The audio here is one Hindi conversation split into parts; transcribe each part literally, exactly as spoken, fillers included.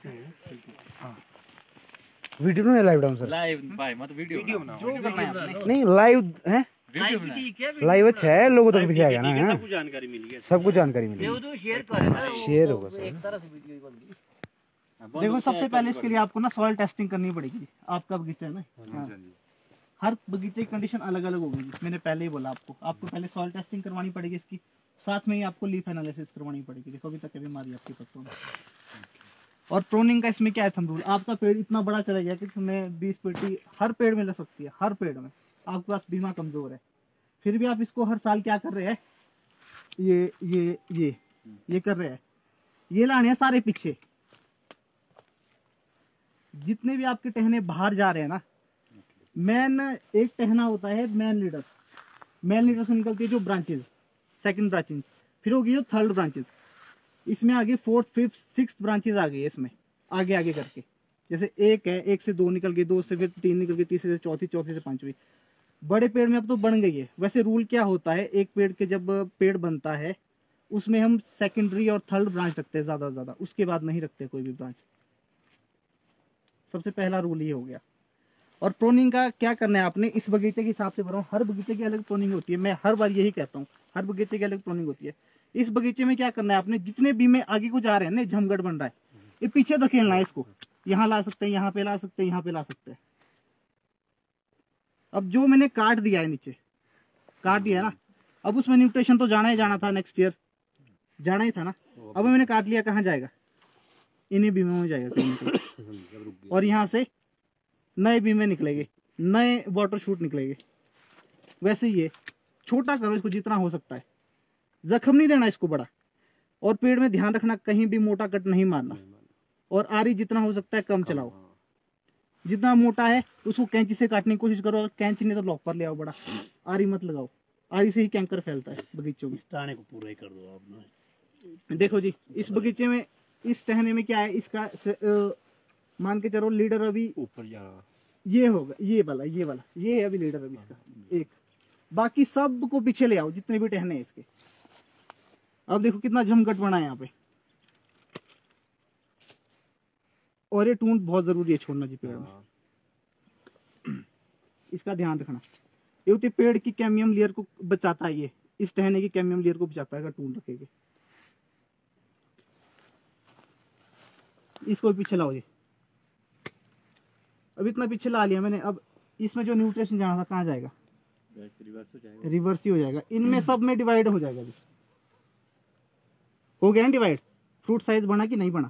वीडियो नहीं लाइव डाउन सर, लाइव भाई मत वीडियो वीडियो बनाओ, जो करना है आपने नहीं लाइव है, लाइव अच्छा है, लोगों तक भी जाएगा ना, सबको जानकारी मिली है, सबको जानकारी मिली है, तो शेयर करें, शेयर होगा सर। एक तरह से वीडियो बन गई। देखो सबसे पहले इसके लिए आपको ना सॉइल टेस्टिंग करनी पड़ेगी। आपका बगीचा है ना, हाँ। हर बगीचे की कंडीशन अलग अलग होगी, मैंने पहले ही बोला आपको। आपको पहले सॉइल टेस्टिंग करवानी पड़ेगी इसकी, साथ में ही आपको लीफ एनालिसिस करवानी पड़ेगी। देखो अभी तक बीमारी आपके पत्तों में। और प्रोनिंग का इसमें क्या है थंब रूल, आपका पेड़ इतना बड़ा चला गया कि इसमें बीस पेटी हर पेड़ में लग सकती है, हर पेड़ में। आपके पास बीमा कमजोर है, फिर भी आप इसको हर साल क्या कर रहे हैं, ये ये ये ये कर रहे हैं, ये लाने हैं सारे पीछे। जितने भी आपके टहने बाहर जा रहे हैं ना, मैन एक टहना होता है मैन लीडर, मैन लीडर से निकलती है जो ब्रांचेज, सेकंड ब्रांचेज, फिर होगी जो थर्ड ब्रांचेज, इसमें आगे फोर्थ फिफ्थ सिक्स्थ ब्रांचेज आ गई है इसमें, आगे आगे करके। जैसे एक है, एक से दो निकल गई, दो से फिर तीन निकल गई, तीसरे से चौथी, चौथी से पांचवी। बड़े पेड़ में अब तो बन गई है। वैसे रूल क्या होता है, एक पेड़ के जब पेड़ बनता है उसमें हम सेकेंडरी और थर्ड ब्रांच रखते हैं ज्यादा से ज्यादा, उसके बाद नहीं रखते कोई भी ब्रांच। सबसे पहला रूल ये हो गया। और प्रोनिंग का क्या करना है आपने, इस बगीचे के हिसाब से बताऊं, हर बगीचे की अलग प्रोनिंग होती है, मैं हर बार यही कहता हूँ, हर बगीचे की अलग प्रोनिंग होती है। इस बगीचे में क्या करना है आपने, जितने बीमे आगे को जा रहे हैं ना, झमगट बन रहा है, ये पीछे धकेलना है इसको, यहाँ ला सकते हैं, यहाँ पे ला सकते हैं, यहाँ पे ला सकते हैं। अब जो मैंने काट दिया है, नीचे काट दिया है ना, अब उसमें न्यूट्रिशन तो जाना ही जाना था, नेक्स्ट ईयर जाना ही था ना। अब मैंने काट लिया, कहाँ जाएगा, इन्हीं बीमों में जाएगा। और यहाँ से नए बीमे निकलेंगे, नए वाटर शूट निकलेंगे। वैसे ये छोटा करो इसको जितना हो सकता है, जख्म नहीं देना इसको बड़ा। और पेड़ में ध्यान रखना, कहीं भी मोटा कट नहीं मारना। और आरी जितना हो सकता है कम चलाओ, जितना मोटा है उसको कैंची से काटने की कोशिश करो, कैंची नहीं तो लॉक पर ले आओ बड़ा, आरी मत लगाओ, आरी से ही कैंकर फैलता है बगीचों में। ताने को पूरा ही कर दो आप। देखो जी, इस बगीचे में इस टहने में क्या है, इसका मान के चलो लीडर अभी ऊपर जा रहा, ये होगा, ये वाला ये वाला ये है अभी लीडर अभी इसका एक। बाकी सब को पीछे ले आओ, जितने भी टहने हैं इसके। अब देखो कितना झमकट बना है यहाँ पे। और ये टूंट बहुत जरूरी है छोड़ना जी पेड़ में, इसका ध्यान रखना। ये होती पेड़ की कैमियम लेयर को बचाता है, ये इस टहने की कैमियम लेयर को बचाता है अगर टूंट रखेगी। इसको पीछे लाओ जी, अब इतना पीछे ला लिया मैंने। अब इसमें जो न्यूट्रिशन जाना था कहाँ जाएगा, रिवर्स हो जाएगा, रिवर्स ही हो जाएगा। इनमें सब में डिवाइड हो जाएगा जी, हो गया ना डिवाइड। फ्रूट साइज बना कि नहीं बना,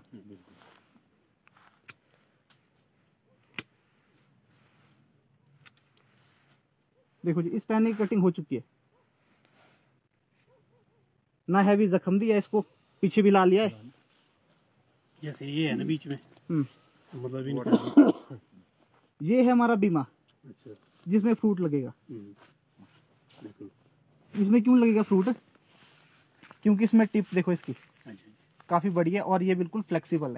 देखो जी इस टहने की कटिंग हो चुकी है ना, हैवी जख्म दिया इसको, पीछे भी ला लिया है। जैसे ये है ना बीच में, मतलब इनका ये है हमारा बीमा। अच्छा। जिसमें फ्रूट लगेगा। इसमें क्यों लगेगा फ्रूट, क्योंकि इसमें टिप देखो इसकी काफी बड़ी है और ये बिल्कुल फ्लेक्सिबल है।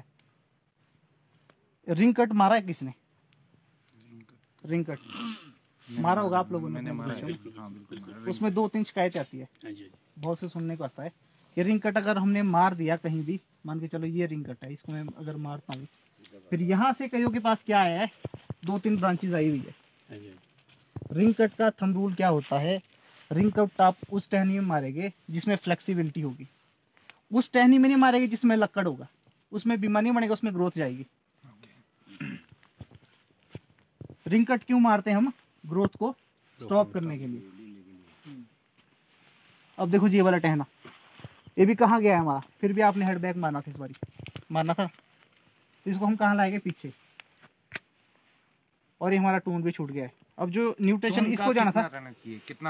रिंग कट मारा है किसने, रिंग कट मारा होगा आप लोगों ने, मैंने मारा है। हाँ, बिल्कुल। उसमें दो तीन शिकायत आती है, बहुत से सुनने को आता है कि रिंग कट अगर हमने मार दिया कहीं भी, मान के चलो ये रिंग कट है, इसको मैं अगर मारता हूँ, फिर यहाँ से कईयों के पास क्या है, दो तीन ब्रांचेज आई हुई है। रिंग कट का थंब रूल क्या होता है, रिंग कट आप उस टहनी में मारेंगे जिसमें फ्लेक्सिबिलिटी होगी, उस टहनी में नहीं मारेंगे जिसमें लक्कड़ होगा, उसमें बीमा नहीं बनेगा, उसमें ग्रोथ जाएगी। रिंग कट क्यों मारते हैं हम, ग्रोथ को स्टॉप करने के लिए। अब देखो जी ये वाला टहना, ये भी कहाँ गया है हमारा, फिर भी आपने हेड बैक मारना था, इस बारी मारना था, इसको हम कहाँ लाएंगे पीछे, और ये हमारा टून भी छूट गया है। अब जो न्यूट्रिशन इसको जाना था, रहना चाहिए कितना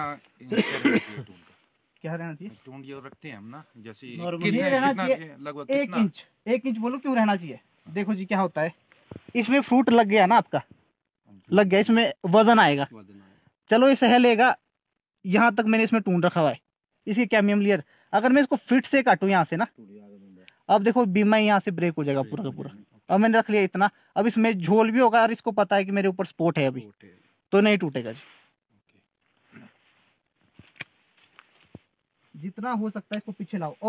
क्या रहना चाहिए, टून जो रखते हैं हम ना, जैसे ये रहना चाहिए लगभग एक इंच, एक इंच बोलो क्यों रहना चाहिए। देखो जी क्या होता है, इसमें फ्रूट लग गया ना आपका, लग गया, इसमें वजन आएगा, चलो ये सह लेगा, यहाँ तक मैंने इसमें टून रखा हुआ है, इसकी कैमियम लेयर। अगर मैं इसको फिट से काटूं यहाँ से ना, अब देखो बीमा यहाँ से ब्रेक हो जाएगा पूरा का पूरा। अब मैंने रख लिया इतना, अब इसमें झोल भी होगा और इसको पता है कि मेरे ऊपर स्पॉट है अभी, तो नहीं टूटेगा जी। जितना हो सकता है इसको पीछे लाओ। और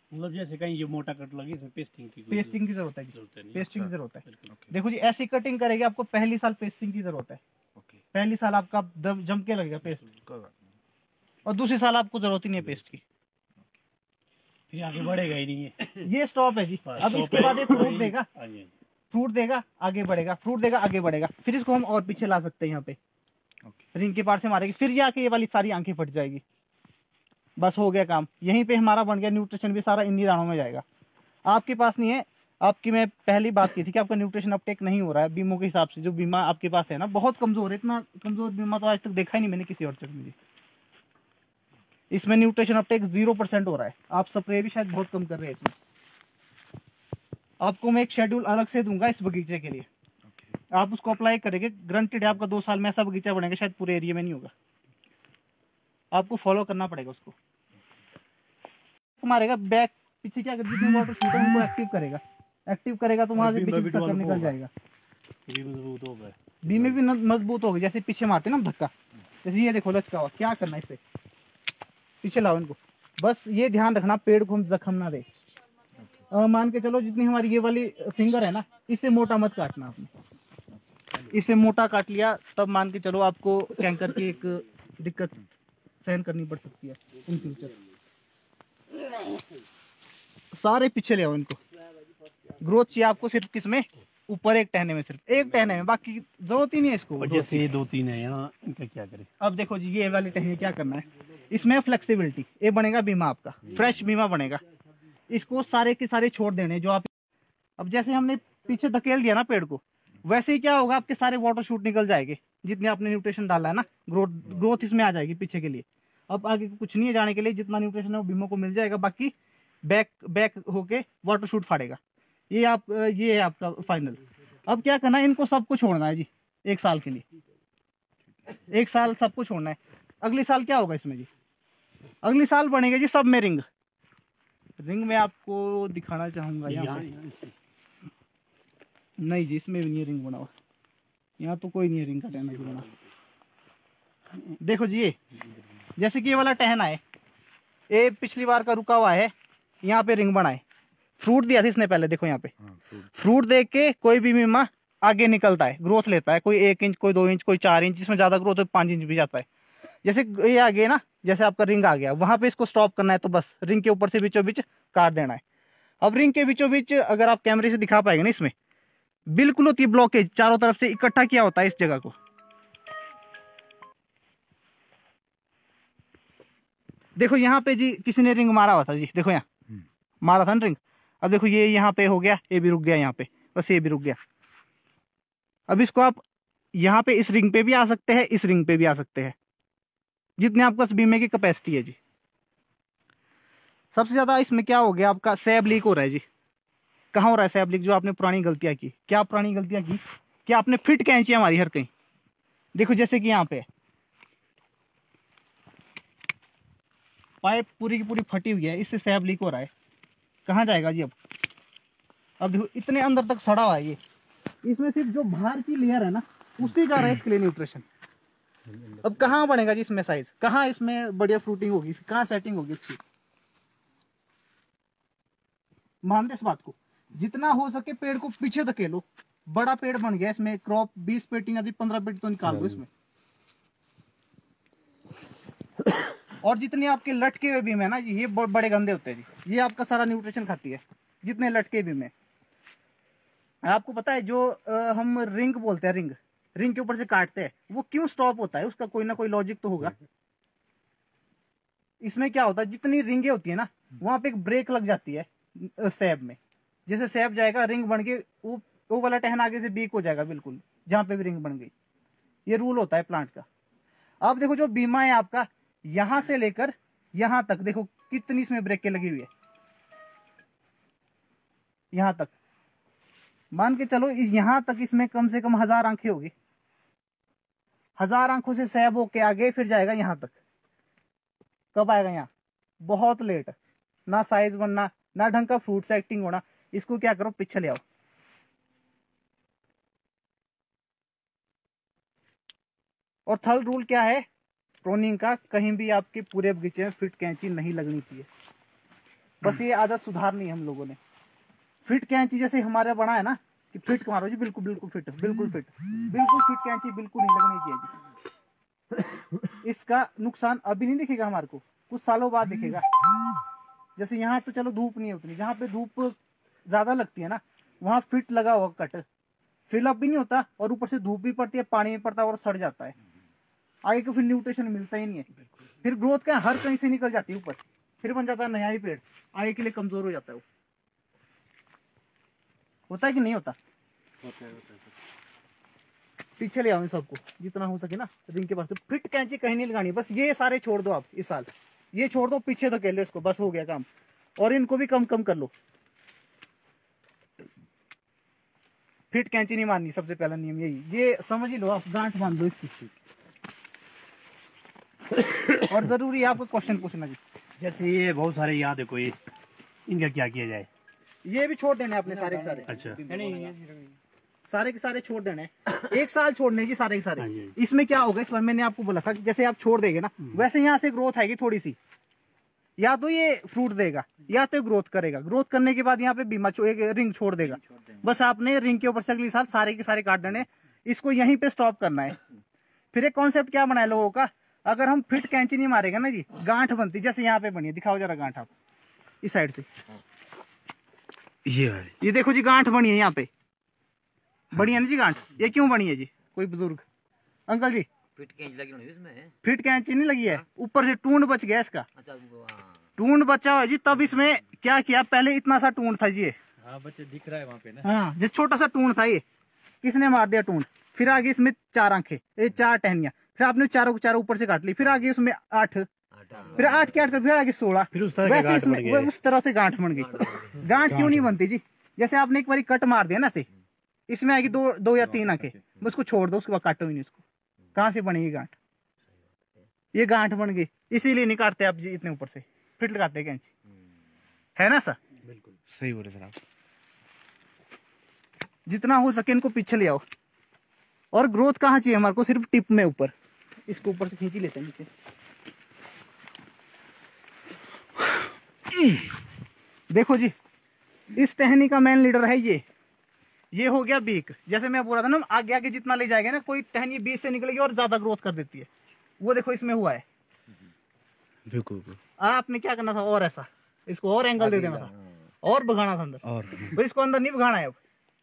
मतलब जैसे कहीं ये मोटा कट लगी इसमें पेस्टिंग की पेस्टिंग की जरूरत है जी, जरूरत नहीं। पेस्टिंग की जरूरत है। बिल्कुल। देखो जी ऐसी कटिंग करेगी आपको पहली साल पेस्टिंग की जरूरत है, ओके पहली साल आपका दम जम के लगेगा पेस्ट, कोई बात नहीं। और दूसरी साल आपको जरूरत ही नहीं है पेस्ट की। फिर आगे बढ़ेगा ही नहीं है। ये स्टॉप है जी। हाँ, अब stop इसके है। बाद एक फ्रूट देगा, हाँ जी, हाँ जी। फ्रूट देगा आगे बढ़ेगा, फ्रूट देगा आगे बढ़ेगा, फिर इसको हम और पीछे ला सकते हैं। यहाँ पे ओके रिंग के पार से मारेगी, फिर जाके ये वाली सारी आंखें फट जाएगी। बस हो गया काम, यहीं पे हमारा बन गया। न्यूट्रिशन भी सारा इन्हीं दानों में जाएगा, आपके पास नहीं है। आपकी मैं पहली बात की थी कि आपका न्यूट्रिशन अपटेक नहीं हो रहा है बीमो के हिसाब से। जो बीमा आपके पास है ना बहुत कमजोर है, इतना कमजोर बीमा तो आज तक देखा ही नहीं मैंने किसी और जगह में। इसमें न्यूट्रिशन अपटेक जीरो परसेंट हो रहा है। आप स्प्रे भी शायद बहुत कम कर रहे हैं इसमें। आपको मैं एक शेड्यूल अलग से दूंगा इस बगीचे के लिए, आप उसको अप्लाई करेंगे, ग्रंटेड है आपका दो साल में ऐसा बगीचा बनेगा शायद पूरे एरिया में नहीं होगा। आपको फॉलो करना पड़ेगा उसको। मारेगा बैक पीछे क्या जितने वाटर शूट है उनको एक्टिव करेगा, एक्टिव करेगा तो वहां से पीछे से टक्कर निकल जाएगा। ये मजबूत हो गया, बीम में भी न- मजबूत होगी। जैसे पीछे मारते ना हम धक्का, जैसे ये देखो लचका हुआ, क्या करना है इससे, पीछे लाओ इनको। बस ये ध्यान रखना पेड़ को हम जख्म ना दे। अ, मान के चलो जितनी हमारी ये वाली फिंगर है ना, इससे मोटा मत काटना आपने। इससे मोटा काट लिया तब मान के चलो आपको कैंकर की एक दिक्कत सहन करनी पड़ सकती है इन फ्यूचर। सारे पीछे ले आओ इनको। ग्रोथ चाहिए आपको सिर्फ किसमें, ऊपर एक टहने में, सिर्फ एक टहने में, बाकी जरूरत ही नहीं है इसको। और जैसे ये दो तीन है यहाँ, इनका क्या करें? अब देखो जी ये वाली टहनी क्या करना है, इसमें फ्लेक्सिबिलिटी, ये बनेगा बीमा आपका, फ्रेश बीमा बनेगा। इसको सारे के सारे छोड़ देने जो आप, अब जैसे हमने पीछे धकेल दिया ना पेड़ को, वैसे ही क्या होगा आपके सारे वाटर शूट निकल जाएंगे जितने आपने न्यूट्रिशन डाला है ना, ग्रोथ ग्रोथ इसमें आ जाएगी पीछे के लिए। अब आगे कुछ नहीं है जाने के लिए, जितना न्यूट्रिशन है वो बीमो को मिल जाएगा, बाकी बैक बैक होके वाटर शूट फाड़ेगा। ये आप ये है आपका फाइनल। अब क्या करना है, इनको सबको छोड़ना है जी एक साल के लिए, एक साल सबको छोड़ना है। अगले साल क्या होगा इसमें जी, अगले साल बनेगा जी सब में रिंग। रिंग में आपको दिखाना चाहूंगा यहाँ यहाँ पे। यहाँ इससे। नहीं जी इसमें भी नहीं है रिंग बना हुआ, यहाँ तो कोई नहीं है रिंग का टहना जी बना। देखो जी ये जैसे कि ये वाला टहना है, ये पिछली बार का रुका हुआ है, यहाँ पे रिंग बना है। फ्रूट दिया था इसने पहले, देखो यहाँ पे फ्रूट देख के कोई भी बीमा आगे निकलता है, ग्रोथ लेता है। कोई एक इंच, कोई दो इंच, कोई चार इंच, इसमें ज्यादा ग्रोथ है पांच इंच भी जाता है। जैसे ये आ गया ना, जैसे आपका रिंग आ गया, वहां पे इसको स्टॉप करना है तो बस रिंग के ऊपर से बीचों बीच काट देना है। अब रिंग के बीचों बीच अगर आप कैमरे से दिखा पाएंगे ना, इसमें बिल्कुल होती है ब्लॉकेज, चारों तरफ से इकट्ठा किया होता है इस जगह को। देखो यहाँ पे जी किसी ने रिंग मारा हुआ था जी, देखो यहाँ मारा था ना रिंग। अब देखो ये यहाँ पे हो गया, ये भी रुक गया यहाँ पे, बस ये भी रुक गया। अब इसको आप यहाँ पे इस रिंग पे भी आ सकते हैं, इस रिंग पे भी आ सकते हैं, जितने आपका बीमे की कैपेसिटी है जी। सबसे ज्यादा इसमें क्या हो गया आपका, सैब लीक हो रहा है जी। कहाँ हो रहा है सैब लीक, जो आपने पुरानी गलतियां की। क्या पुरानी गलतियां की, क्या आपने फिट कैंची हमारी हर कहीं। देखो जैसे कि यहाँ पे पाइप पूरी की पूरी फटी हुई है, इससे सैब लीक हो रहा है। कहाँ जाएगा जी अब, अब देखो इतने अंदर तक सड़ा हुआ है ये, इसमें सिर्फ जो बाहर की लेयर है ना उससे जा रहा है इसके लिए न्यूट्रिशन। अब कहाँ बनेगा जी इसमें साइज, कहाँ इसमें बढ़िया फ्रूटिंग होगी, कहाँ सेटिंग होगी अच्छी। मानते इस बात को, जितना हो सके पेड़ को पीछे धकेलो। बड़ा पेड़ बन गया, इसमें क्रॉप बीस पेटी या पंद्रह पेटी तो निकाल दो इसमें। और जितने आपके लटके हुए बीम है ना, ये बड़े गंदे होते हैं जी, ये आपका सारा न्यूट्रिशन खाती है जितने लटके बीम है। आपको पता है जो आ, हम रिंग बोलते हैं, रिंग रिंग के ऊपर से काटते हैं, वो क्यों स्टॉप होता है, उसका कोई ना कोई लॉजिक तो होगा। इसमें क्या होता है, जितनी रिंगे होती है ना वहां पे एक ब्रेक लग जाती है सैब में। जैसे सैब जाएगा रिंग बन के, वो वो वाला टहना आगे से बीक हो जाएगा बिल्कुल, जहां पे भी रिंग बन गई। ये रूल होता है प्लांट का। अब देखो जो बीमा है आपका, यहां से लेकर यहां तक देखो कितनी इसमें ब्रेकें लगी हुई है, यहां तक मान के चलो इस यहां तक इसमें कम से कम हजार आंखें होगी। हजार आंखों से सैब होके आगे फिर जाएगा यहां तक। कब आएगा यहाँ, बहुत लेट। ना साइज बनना, ना ढंग का फ्रूट से एक्टिंग होना। इसको क्या करो, पीछे ले आओ। और थर्ड रूल क्या है प्रोनिंग का, कहीं भी आपके पूरे बगीचे में फिट कैंची नहीं लगनी चाहिए। बस ये आदत सुधारनी है हम लोगों ने। फिट कैंची जैसे हमारे बना है ना कि फिट मारो जी, बिल्कुल बिल्कुल फिट, बिल्कुल फिट, बिल्कुल फिट कैंची बिल्कुल नहीं लगनी चाहिए जी। इसका नुकसान अभी नहीं दिखेगा हमारे को, कुछ सालों बाद दिखेगा। जैसे यहाँ तो चलो धूप नहीं है उतनी, जहाँ पे धूप ज्यादा लगती है ना वहाँ फिट लगा हुआ कट फिलअप भी नहीं होता, और ऊपर से धूप भी पड़ती है, पानी भी पड़ता है और सड़ जाता है, आगे को फिर न्यूट्रिशन मिलता ही नहीं है। फिर ग्रोथ का हर कहीं से निकल जाती है ऊपर, फिर बन जाता है नया ही पेड़, आगे के लिए कमजोर हो जाता है वो। होता है कि नहीं होता? होता है, होता है। पीछे ले आओ इन सबको जितना हो सके ना रिंग के पास से। फिट कैंची कहीं नहीं लगानी, बस ये सारे छोड़ दो आप इस साल, ये छोड़ दो, पीछे धकेल लो इसको, बस हो गया काम। और इनको भी कम कम कर लो। फिट कैंची नहीं मारनी, सबसे पहला नियम यही, ये समझ ही लो आप, गांठ बांध लो इसकी। और जरूरी है आपको क्वेश्चन पूछना जी। जैसे ये बहुत सारे यहाँ देखो, ये इनका क्या किया जाए? ये भी छोड़ देने अपने सारे के सारे, अच्छा, सारे के सारे छोड़ देने, एक साल छोड़ने की सारे के सारे। हाँ जी। इसमें क्या होगा इस बार मैंने आपको बोला था कि जैसे आप छोड़ देंगे ना वैसे यहाँ से ग्रोथ आएगी थोड़ी सी, या तो ये फ्रूट देगा या तो ग्रोथ करेगा। ग्रोथ करने के बाद यहाँ पे बीमा एक रिंग छोड़ देगा। बस आपने रिंग के ऊपर से अगली साल सारे के सारे काट देने, इसको यहीं पे स्टॉप करना है। फिर एक कॉन्सेप्ट क्या बनाया लोगों का, अगर हम फिट कैंची नहीं मारेगा ना जी, गांठ बनती, जैसे यहाँ पे बनी है, दिखाओ जरा गांठ आप इस साइड से, ये ये देखो जी गांठ बनी है यहाँ पे, बनी है ना जी गांठ। ये क्यों बनी है जी? कोई बुजुर्ग अंकल जी, फिट कैंची लगी होनी इसमें? फिट कैंची नहीं लगी है, ऊपर से टूंड बच गया इसका। अच्छा, हाँ। टूंड बचा हुआ है जी, तब इसमें क्या किया, पहले इतना सा टूंड था जी ये, हाँ बच्चे दिख रहा है वहाँ पे ना। हाँ जो छोटा सा टूंड था ये, किसने मार दिया टूंड। फिर आगे इसमें चार आंखें, ये चार टहनियां, फिर आपने चारों को चारों ऊपर से काट ली, फिर आगे उसमें आठ, फिर आठ के आठ फिर आगे सोलह, फिर उस तरह के वैसे गांठ इसमें बन वो गए। उस तरह से गांठ बन गई। गांठ क्यों नहीं बनती जी? जैसे आपने एक बार कट मार दिया ना से, इसमें आएगी दो दो या तीन आंखें, उसको छोड़ दो, उसके बाद काटो ही नहीं उसको, कहाँ से बनेगी गांठ? ये गांठ बन गई, इसीलिए नहीं काटते आप जी इतने ऊपर से, फिट लगाते हैं कैंची, है ना सर? बिल्कुल सही बोले सर आप। जितना हो सके इनको पीछे ले आओ। और ग्रोथ कहाँ चाहिए हमारे को? सिर्फ टिप में ऊपर, इसको ऊपर से खींच ही लेते हैं नीचे। देखो जी, इस टहनी का मेन लीडर है ये ये हो गया बीक। जैसे मैं बोल रहा था ना, आगे आगे जितना ले जाएगा ना, कोई टहनी बीच से निकलेगी और ज्यादा ग्रोथ कर देती है, वो देखो इसमें हुआ है। बिल्कुल। आपने क्या करना था, और ऐसा इसको और एंगल दे देना था, और भगाना था अंदर, और बस इसको अंदर नहीं भगाना है, अब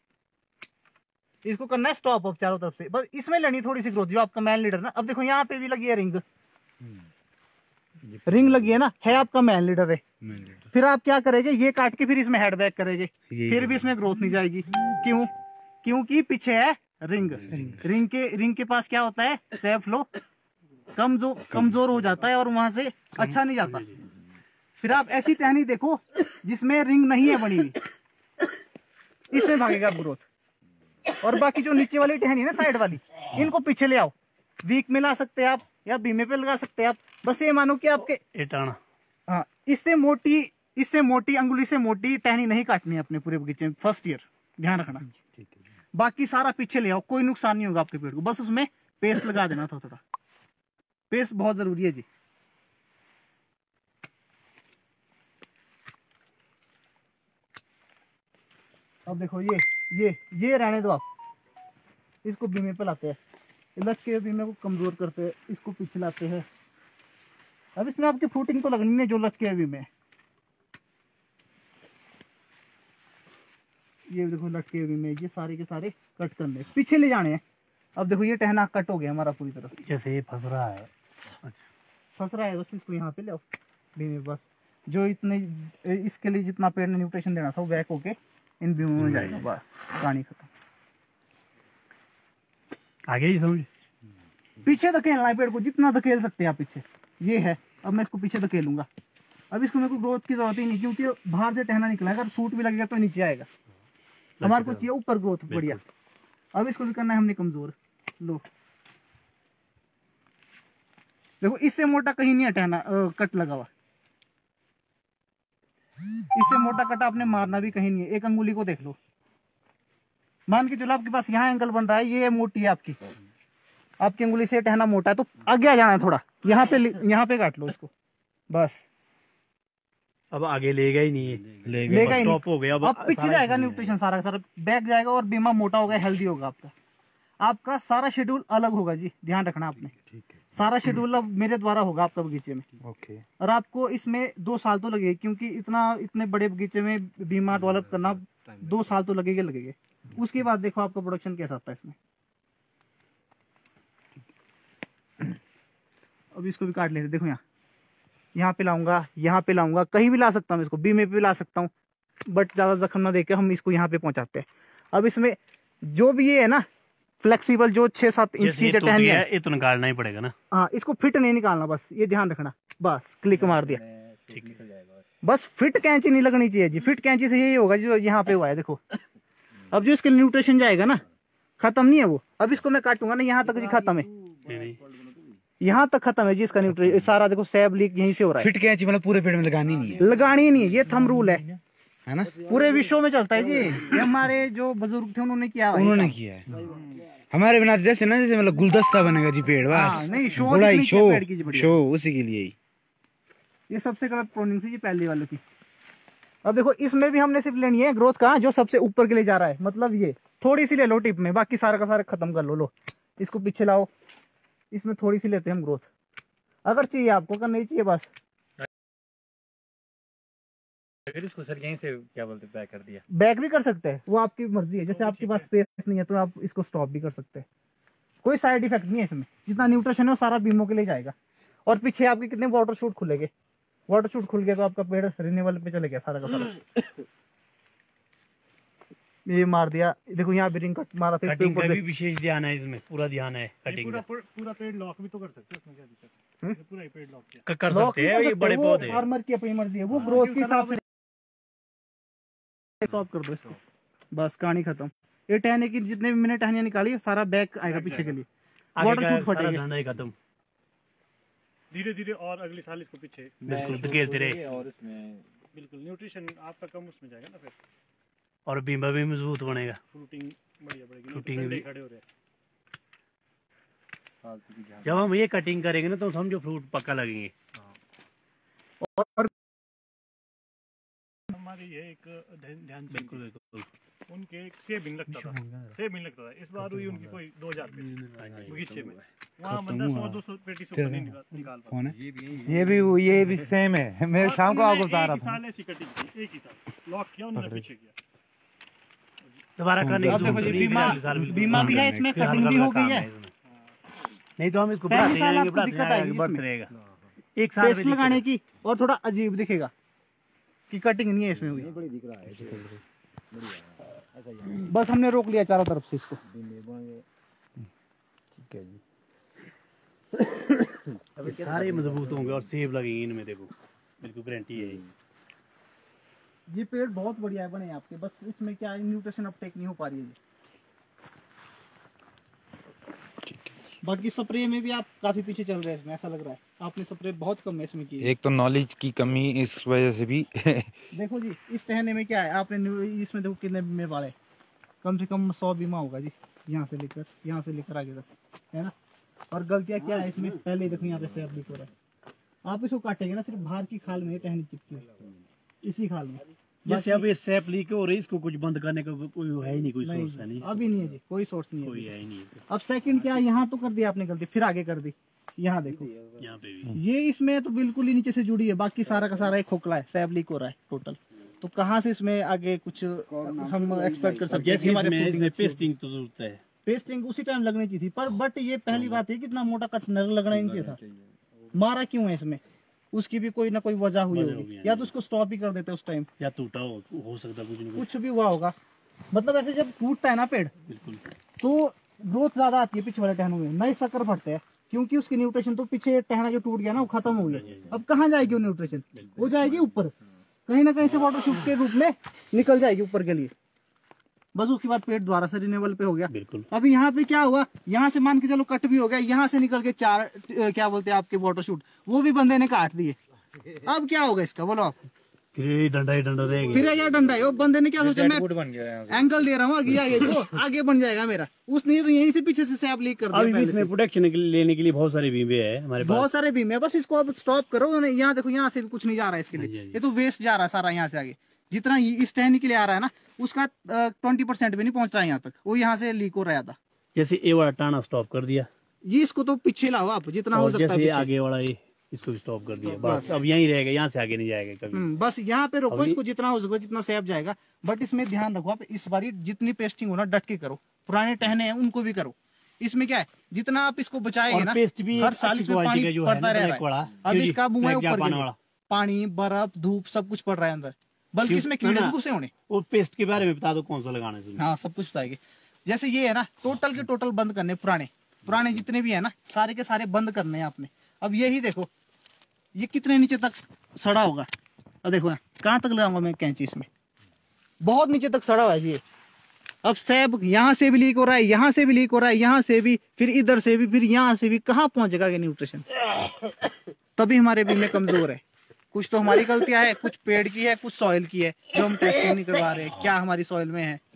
इसको करना है स्टॉप अब चारों तरफ से। बस इसमें लेनी थोड़ी सी ग्रोथ, जो आपका मैन लीडर ना। अब देखो यहाँ पे भी लगी है रिंग, रिंग लगी है ना, है आपका मैन लीडर है। फिर आप क्या करेंगे, ये काट के फिर इसमें हेड बैक करेंगे, फिर भी इसमें ग्रोथ नहीं जाएगी। क्यों? क्योंकि पीछे है रिंग। रिंग के रिंग के पास क्या होता है, सेफ फ्लो कमजोर कमजोर हो जाता है और वहां से अच्छा नहीं जाता। फिर आप ऐसी टहनी देखो जिसमें रिंग नहीं है बनी हुई, इसमें भागेगा ग्रोथ। और बाकी जो नीचे वाली टहनी है ना, साइड वाली, इनको पीछे ले आओ। वीक में ला सकते हैं आप, या बीमे पे लगा सकते हैं आप। बस ये मानो कि आपके एटाना, हाँ, इससे मोटी इससे मोटी अंगुली से मोटी टहनी नहीं काटनी है अपने पूरे बगीचे में, फर्स्ट ईयर ध्यान रखना। बाकी सारा पीछे ले आओ, कोई नुकसान नहीं होगा आपके पेड़ को। बस उसमें पेस्ट लगा देना था, थोड़ा पेस्ट बहुत जरूरी है जी। अब देखो ये ये ये रहने दो आप, इसको बीमे पे लाते हैं, लचके बीमे को कमजोर करते हैं, इसको पीछे लाते हैं। अब इसमें आपकी फूटिंग तो लगनी है जो लचके बीमे, ये देखो लटके बीमे, ये सारे के सारे कट करने, पीछे ले जाने हैं। अब देखो ये टहना कट हो गया हमारा पूरी तरह से, जैसे ये फंस रहा है। फंस रहा है, बस इसको यहाँ पे ले आओ बीमे। बस जो इतने इसके लिए जितना पेड़ ने न्यूट्रिशन देना था वो बैक होके इन बीमों में जाएगा, बस कहानी खत्म। आगे ही समझ। पीछे धकेलना है पेड़ को, जितना धकेल सकते हैं आप पीछे। ये है, अब मैं इसको पीछे धकेलूंगा। अब इसको मेरे को ग्रोथ की जरूरत ही नहीं, क्योंकि बाहर से टहना निकला है, अगर सूट भी लगेगा तो नीचे आएगा। हमारे को चाहिए ऊपर ग्रोथ बढ़िया। अब इसको भी करना है हमने कमजोर। लो देखो, इससे मोटा कहीं नहीं है टहना, कट लगा हुआ। इससे मोटा कट आपने मारना भी कहीं नहीं है। एक अंगुली को देख लो, मान के चलो आपके पास यहाँ एंगल बन रहा है, ये मोटी है आपकी, आपकी अंगुली से टहना मोटा है, तो आगे आ जाना है थोड़ा, यहाँ पे यहाँ पे काट लो इसको, बस अब आगे लेगा ही नहीं है, लेगा ही स्टॉप हो गया। अब अब पीछे जाएगा न्यूट्रिशन सारा का सारा बैक जाएगा और बीमा मोटा होगा, हेल्दी होगा आपका। आपका सारा शेड्यूल अलग होगा जी, ध्यान रखना आपने। सारा शेड्यूल अब मेरे द्वारा होगा आपका बगीचे में। ओके। और आपको इसमें दो साल तो लगेगा, क्योंकि इतना इतने बड़े बगीचे में बीमा डेवलप करना दो साल तो लगेगा लगेगा। उसके बाद देखो आपका प्रोडक्शन कैसा आता है इसमें। अब इसको भी काट लेते, देखो यहाँ यहाँ पे लाऊंगा, यहाँ पे लाऊंगा, कहीं भी ला सकता हूँ इसको, बीमे पे भी ला सकता हूँ, बट ज्यादा जख्म ना देके हम इसको यहाँ पे पहुंचाते हैं। अब इसमें जो भी ये है ना फ्लेक्सिबल, जो छह सात इंच की टहनी है, ये तो निकालना ही पड़ेगा ना। हाँ, इसको फिट नहीं निकालना, बस ये ध्यान रखना। बस क्लिक मार दिया, ठीक है। बस फिट कैंची नहीं लगनी चाहिए जी। फिट कैंची से यही होगा जो यहाँ पे हुआ है, देखो। अब जो इसके न्यूट्रिशन जाएगा ना, खत्म नहीं है वो। अब इसको मैं काटूंगा ना, यहाँ तक जी खत्म है, यहाँ तक खत्म है जी इसका न्यूट्रिशन सारा। देखो सैब लीक यहीं से हो रहा है। फिट कैंची मतलब पूरे पेड़ में लगानी नहीं है, लगानी नहीं है, ये थंब रूल है, है ना? पूरे विश्व में चलता है जी। ये हमारे जो बुजुर्ग थे उन्होंने किया, उन्होंने किया है। हमारे बिना जैसे ना, जैसे मतलब गुलदस्ता बनेगा जी पेड़, हाँ, बस नहीं शो बड़ा ही शो पेड़ की जी, बढ़िया। शो उसी के लिए ही। ये सबसे गलत प्रोनिंग थी जी पहले वालों की। अब देखो इसमें भी हमने सिर्फ लेनी है ग्रोथ का जो सबसे ऊपर के लिए जा रहा है, मतलब ये थोड़ी सी ले लो टिप में, बाकी सारा का सारा खत्म कर लो। लो इसको पीछे लाओ, इसमें थोड़ी सी लेते हैं हम ग्रोथ, अगर चाहिए आपको, अगर नहीं चाहिए बस। फिर इसको सर यहीं से क्या बोलते बैक कर दिया, बैक भी कर सकते हैं, वो आपकी मर्जी है। जैसे आपके पास स्पेस नहीं है तो आप इसको स्टॉप भी कर सकते हैं, कोई साइड इफेक्ट नहीं है इसमें। जितना न्यूट्रिशन है वो सारा बीमों के लिए जाएगा। और पीछे आपके कितने वाटर शूट खुलेंगे, वाटर शूट खुल गया तो आपका पेड़ रिन्यूएबल पे चले गया सारा का सारा। ये मार दिया, देखो यहाँ भी रिंग कट मारा था, कटिंग का भी विशेष ध्यान है इसमें, पूरा ध्यान है कटिंग का। पूरा पेड़ लॉक भी तो कर सकते हैं, उसमें क्या दिक्कत है? पूरा ही पेड़ लॉक कर सकते हैं, ये बड़े पौधे फार्मर की अपनी मर्जी है, वो ग्रोथ के हिसाब से स्टॉप कर दो इसको, बस कहानी खत्म। ये टहने की जितने भी मैंने टहनियां निकाली सारा बैक आएगा पीछे के लिए, वाटर शूट फटेगा खत्म धीरे धीरे। और अगले साल इसको पीछे बिल्कुल धकेलते रहे और इसमें बिल्कुल न्यूट्रिशन आपका कम उसमें जाएगा ना फिर, और बीमा भी मजबूत बनेगा, फ्रूटिंग बढ़िया बढ़ेगी, फ्रूटिंग भी खड़े हो रहे हैं। जब हम ये कटिंग करेंगे ना तो समझो फ्रूट पक्का लगेंगे। और हमारे ये एक ध्यान बिल्कुल बिल्कुल उनके एक सेविंग लगता था, सेविंग लगता था। इस बार हुई उनकी कोई दो हजार बगीचे में, वहाँ बंदा सौ दो सौ पेटी से नहीं निकाल पाता। ये भी ये भी सेम है, मैं शाम को आपको बता रहा था। साल ऐसी कटिंग की, एक ही साल लॉक किया उन्होंने, पीछे किया दोबारा करने की जरूरत नहीं। बीमा बीमा भी है इसमें, कटिंग भी हो गई है, नहीं तो हम इसको पहले साल आपको दिक्कत आएगी बढ़ते रहेगा। एक साल पेस्ट लगाने की और थोड़ा अजीब दिखेगा कि कटिंग नहीं है इसमें हुई, बड़ी दिख रहा है, बस हमने रोक लिया चारों तरफ से इसको। ठीक है जी, अब सारे मजबूत होंगे और सेब लगेंगे इनमें, देखो बिल्कुल गारंटी है। ये पेड़ बहुत बढ़िया है बने आपके, बस इसमें क्या है न्यूट्रिशन अपटेक नहीं हो पा रही है जी। बाकी स्प्रे में भी आप काफी पीछे चल रहे हैं इसमें, ऐसा लग रहा है आपने स्प्रे बहुत कम है इसमें की। एक तो नॉलेज की कमी इस वजह से भी देखो जी इस टहने में क्या है, आपने इसमें देखो कितने बीमे वाले, कम से कम सौ बीमा होगा जी, यहाँ से लेकर यहाँ से लेकर आगे तक, है ना। और गलतियाँ क्या है इसमें, पहले ही देखो यहाँ पे सैप लीक हो रहा है। आप इसको काटेंगे ना सिर्फ बाहर की खाल में टहनी चिपकी है, इसी खाल में। जैसे अब ये सैप लीक हो रही है, इसको कुछ बंद करने का कोई है ही नहीं, कोई सोर्स है नहीं, अभी नहीं है जी, कोई सोर्स नहीं है, कोई है ही नहीं। अब सेकंड क्या, यहाँ तो कर दिया आपने गलती, फिर आगे कर दी, यहाँ देखो यहाँ पे भी ये इसमें तो बिल्कुल ही नीचे से जुड़ी है, बाकी सारा का सारा एक खोखला है, सैप लीक हो रहा है टोटल। तो कहाँ से इसमें आगे कुछ हम एक्सपेक्ट कर सकते हैं? पेस्टिंग तो जरूरत है, पेस्टिंग उसी टाइम लगनी चाहिए थी, पर बट ये पहली बात है कितना मोटा कट लगना ही नहीं चाहिए था। मारा क्यों है इसमें, उसकी भी कोई ना कोई वजह हुई होगी, या तो उसको स्टॉप ही कर देते उस टाइम, या टूटा हो हो सकता कुछ नहीं, कुछ भी हुआ होगा। मतलब ऐसे जब टूटता है ना पेड़ बिल्कुल तो ग्रोथ ज्यादा आती है पीछे वाले टहनों में, नए शक्कर फटते हैं, क्योंकि उसकी न्यूट्रिशन तो पीछे टहना जो टूट गया ना वो खत्म हो गया। अब कहाँ जाएगी वो न्यूट्रिशन, वो जाएगी ऊपर, कहीं ना कहीं से वाटर शूट के रूप में निकल जाएगी ऊपर के लिए, बस उसके बाद पेड़ द्वारा से रिन्यूएबल पे हो गया। अभी यहाँ पे क्या हुआ, यहाँ से मान के चलो कट भी हो गया, यहाँ से निकल के चार क्या बोलते हैं आपके वाटर शूट, वो भी बंदे ने काट दिए। अब क्या होगा इसका बोलो आप, फिर डंडा ही डंडा रहेगा। फिर ये डंडा है, वो बंदे ने क्या सोचा, मैं बन गया एंगल दे रहा हूँ आगे आगे को, आगे बन जाएगा मेरा, उसने तो यहीं से पीछे से सैप लीक कर दिया अभी पहले इसमें से। प्रोटेक्शन लेने के लिए बहुत सारे बीमे है हमारे पास। बहुत सारे बीम है, बस इसको अब स्टॉप करो। यहाँ देखो, यहाँ से भी कुछ नहीं जा रहा है इसके हाँ जी, लिए, हाँ जी। ये तो वेस्ट जा रहा है सारा यहाँ से आगे। जितना ये इस टहनी के लिए आ रहा है ना, उसका ट्वेंटी परसेंट भी नहीं पहुंच रहा है यहाँ तक, वो यहाँ से लीक हो रहा था। जैसे ये वाला टाना स्टॉप कर दिया, ये इसको तो पीछे लाओ आप जितना हो और सकता है जैसे ये पीछे। आगे वाला ये इसको भी स्टॉप कर दिया, बस अब यहीं रहेगा, यहाँ से आगे नहीं जाएगा कभी। हम्म, बस यहाँ पे रोको अभी- इसको, जितना हो सके जितना सेफ जाएगा। बट इसमें ध्यान रखो आप, इस बारी जितनी पेस्टिंग हो ना डट के करो, पुराने टहने हैं उनको भी करो। इसमें क्या है, जितना आप इसको बचाएंगे और ना, पेस्ट भी हर साल अच्छी इसमें क्वालिटी पानी का जो है पड़ता ना, रह ब्लैक रहा वाला, है। अब जो जी, इसका मुंह है ब्लैक ऊपर जापान के लिए, वाला। पानी बर्फ धूप सब कुछ पड़ रहा है अंदर, बल्कि क्यों? इसमें कीड़े ना, भी घुसे होने। वो पेस्ट के बारे में बता दो, कौन सा लगाना है इसमें। हाँ, सब कुछ बताएंगे। जैसे ये है ना, टोटल के टोटल बंद करने, पुराने पुराने जितने भी है ना, सारे के सारे बंद करने हैं आपने। अब यही देखो, ये कितने नीचे तक सड़ा होगा। अब देखो कहाँ तक लगाऊंगा मैं कैंची, इसमें बहुत नीचे तक सड़ा हुआ है ये। अब सैब यहाँ से भी लीक हो रहा है, यहाँ से भी लीक हो रहा है, यहाँ से भी, फिर इधर से भी, फिर यहाँ से भी। कहाँ पहुंचेगा ये न्यूट्रिशन? तभी हमारे बीज में कमजोर है। कुछ तो हमारी गलतियां है, कुछ पेड़ की है, कुछ सॉइल की है, जो हम टेस्टिंग नहीं करवा रहे। क्या हमारी सॉइल में है?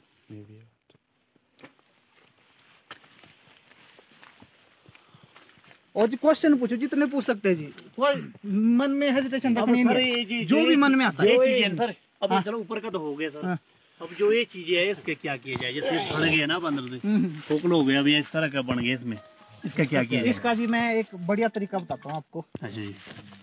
और जी क्वेश्चन पूछो, जितने पूछ सकते हैं जी, कोई मन में हेजिटेशन अब रखनी सर नहीं ये है, जी- जो ये भी मन चीज- में आता ये है। चीजें सर, अब हाँ। चलो ऊपर का तो हो गया सर। हाँ। अब जो ये चीजें है इसके क्या किया जाए? जैसे सड़ गया ना अंदर से, हम्म। खोखला हो गया, अभी इस तरह का बन गया, इसमें इसका क्या किया जाए? इसका जी मैं एक बढ़िया तरीका बताता हूँ आपको। अच्छा जी,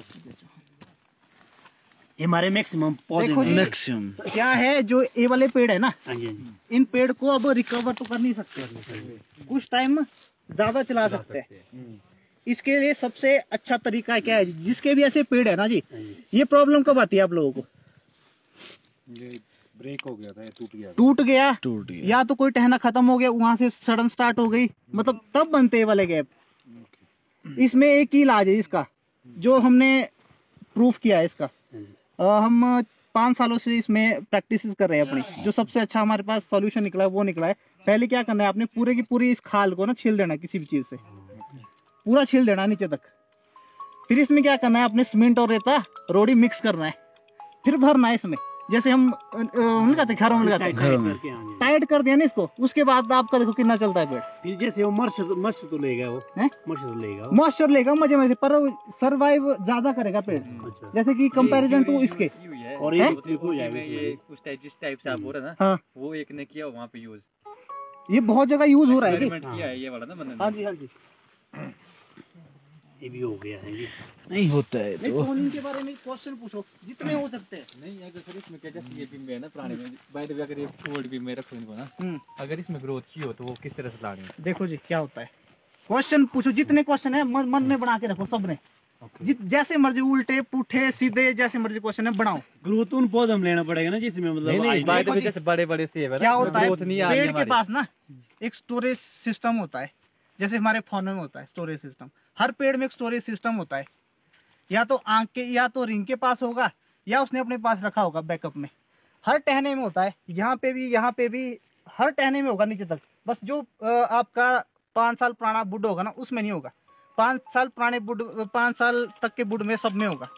ये हमारे मैक्सिमम पौधे देखो में- जी, मैक्सिमम क्या है, जो ये वाले पेड़ है ना, हाँ जी, हाँ जी। इन पेड़ को अब रिकवर तो कर नहीं सकते, कुछ टाइम ज्यादा चला सकते हैं। इसके लिए सबसे अच्छा तरीका क्या है, जिसके भी ऐसे पेड़ है ना जी, ये प्रॉब्लम कब आती है आप लोगों को? ये ब्रेक हो गया था, ये टूट गया था। टूट गया, टूट गया। या तो कोई टहना खत्म हो गया, वहां से सड़न स्टार्ट हो गई, मतलब तब बनते हैं वाले गैप। इसमें एक ही इलाज है इसका, जो हमने प्रूफ किया है इसका। अ, हम पाँच सालों से इसमें प्रैक्टिस कर रहे हैं अपनी। जो सबसे अच्छा हमारे पास सॉल्यूशन निकला है वो निकला है। पहले क्या करना है, आपने पूरे की पूरी इस खाल को ना छील देना है, किसी भी चीज से पूरा छील देना है नीचे तक। फिर इसमें क्या करना है, आपने सीमेंट और रेता रोड़ी मिक्स करना है, फिर भरना है इसमें, जैसे हम अ, अ, लगाते हैं, घरों में लगाते हैं। घरों में। करके, हाँ जी। टाइट कर दिया ना इसको, उसके बाद आपका देखो कितना चलता है पेड़। फिर जैसे वो मर्श मर्श तो लेगा, वो हैं? मर्श तो लेगा वो। मॉइस्चर लेगा मजे मजे, पर सरवाइव ज्यादा करेगा पेड़, अच्छा, जैसे कि कंपैरिजन टू इसके। और ये हैं? तकलीफ हो जाएगा ये इसमें। कुछ टाइप जिस टाइप से आप बोल रहे हैं ना, हाँ, वो एक ने किया वहाँ पे यूज ये बहुत जगह यूज हो रहा है जी। एक्सपेरिमेंट किया है ये वाला ना बंदे ने। हाँ जी, हाँ जी। ये भी हो गया है ये। नहीं होता है नहीं, तो टोनिंग के बारे में क्वेश्चन पूछो जितने हो सकते हैं। नहीं अगर सर इसमें क्या, जैसे ये बीम है ना पुराने में, बाय द वे अगर ये ओल्ड बीम में रखो इनको ना, हम्म, अगर इसमें ग्रोथ चाहिए हो तो वो किस तरह से लानी है? देखो जी क्या होता है, क्वेश्चन पूछो, जितने क्वेश्चन है मन, मन में बना के रखो सबने। जित जैसे मर्जी, उल्टे पुठे सीधे, जैसे मर्जी क्वेश्चन है बनाओ। ग्रोथ उन पौधे में लेना पड़ेगा ना, जिसमें नहीं मतलब नहीं आई- बाय द देखो वे जी, जैसे बड़े बड़े सेब है क्या ना, होता है, ग्रोथ नहीं आ रही पेड़ के हमारी। पास ना एक स्टोरेज सिस्टम होता है, जैसे हमारे फोन में होता है स्टोरेज सिस्टम। हर पेड़ में एक स्टोरेज सिस्टम होता है, या तो आंख के या तो रिंग के पास होगा, या उसने अपने पास रखा होगा बैकअप में। हर टहने में होता है, यहाँ पे भी, यहाँ पे भी, हर टहने में होगा नीचे तक। बस जो अ, आपका पाँच साल पुराना वुड होगा ना, उसमें नहीं होगा। पाँच साल पुराने वुड, पाँच साल तक के वुड में सब में होगा।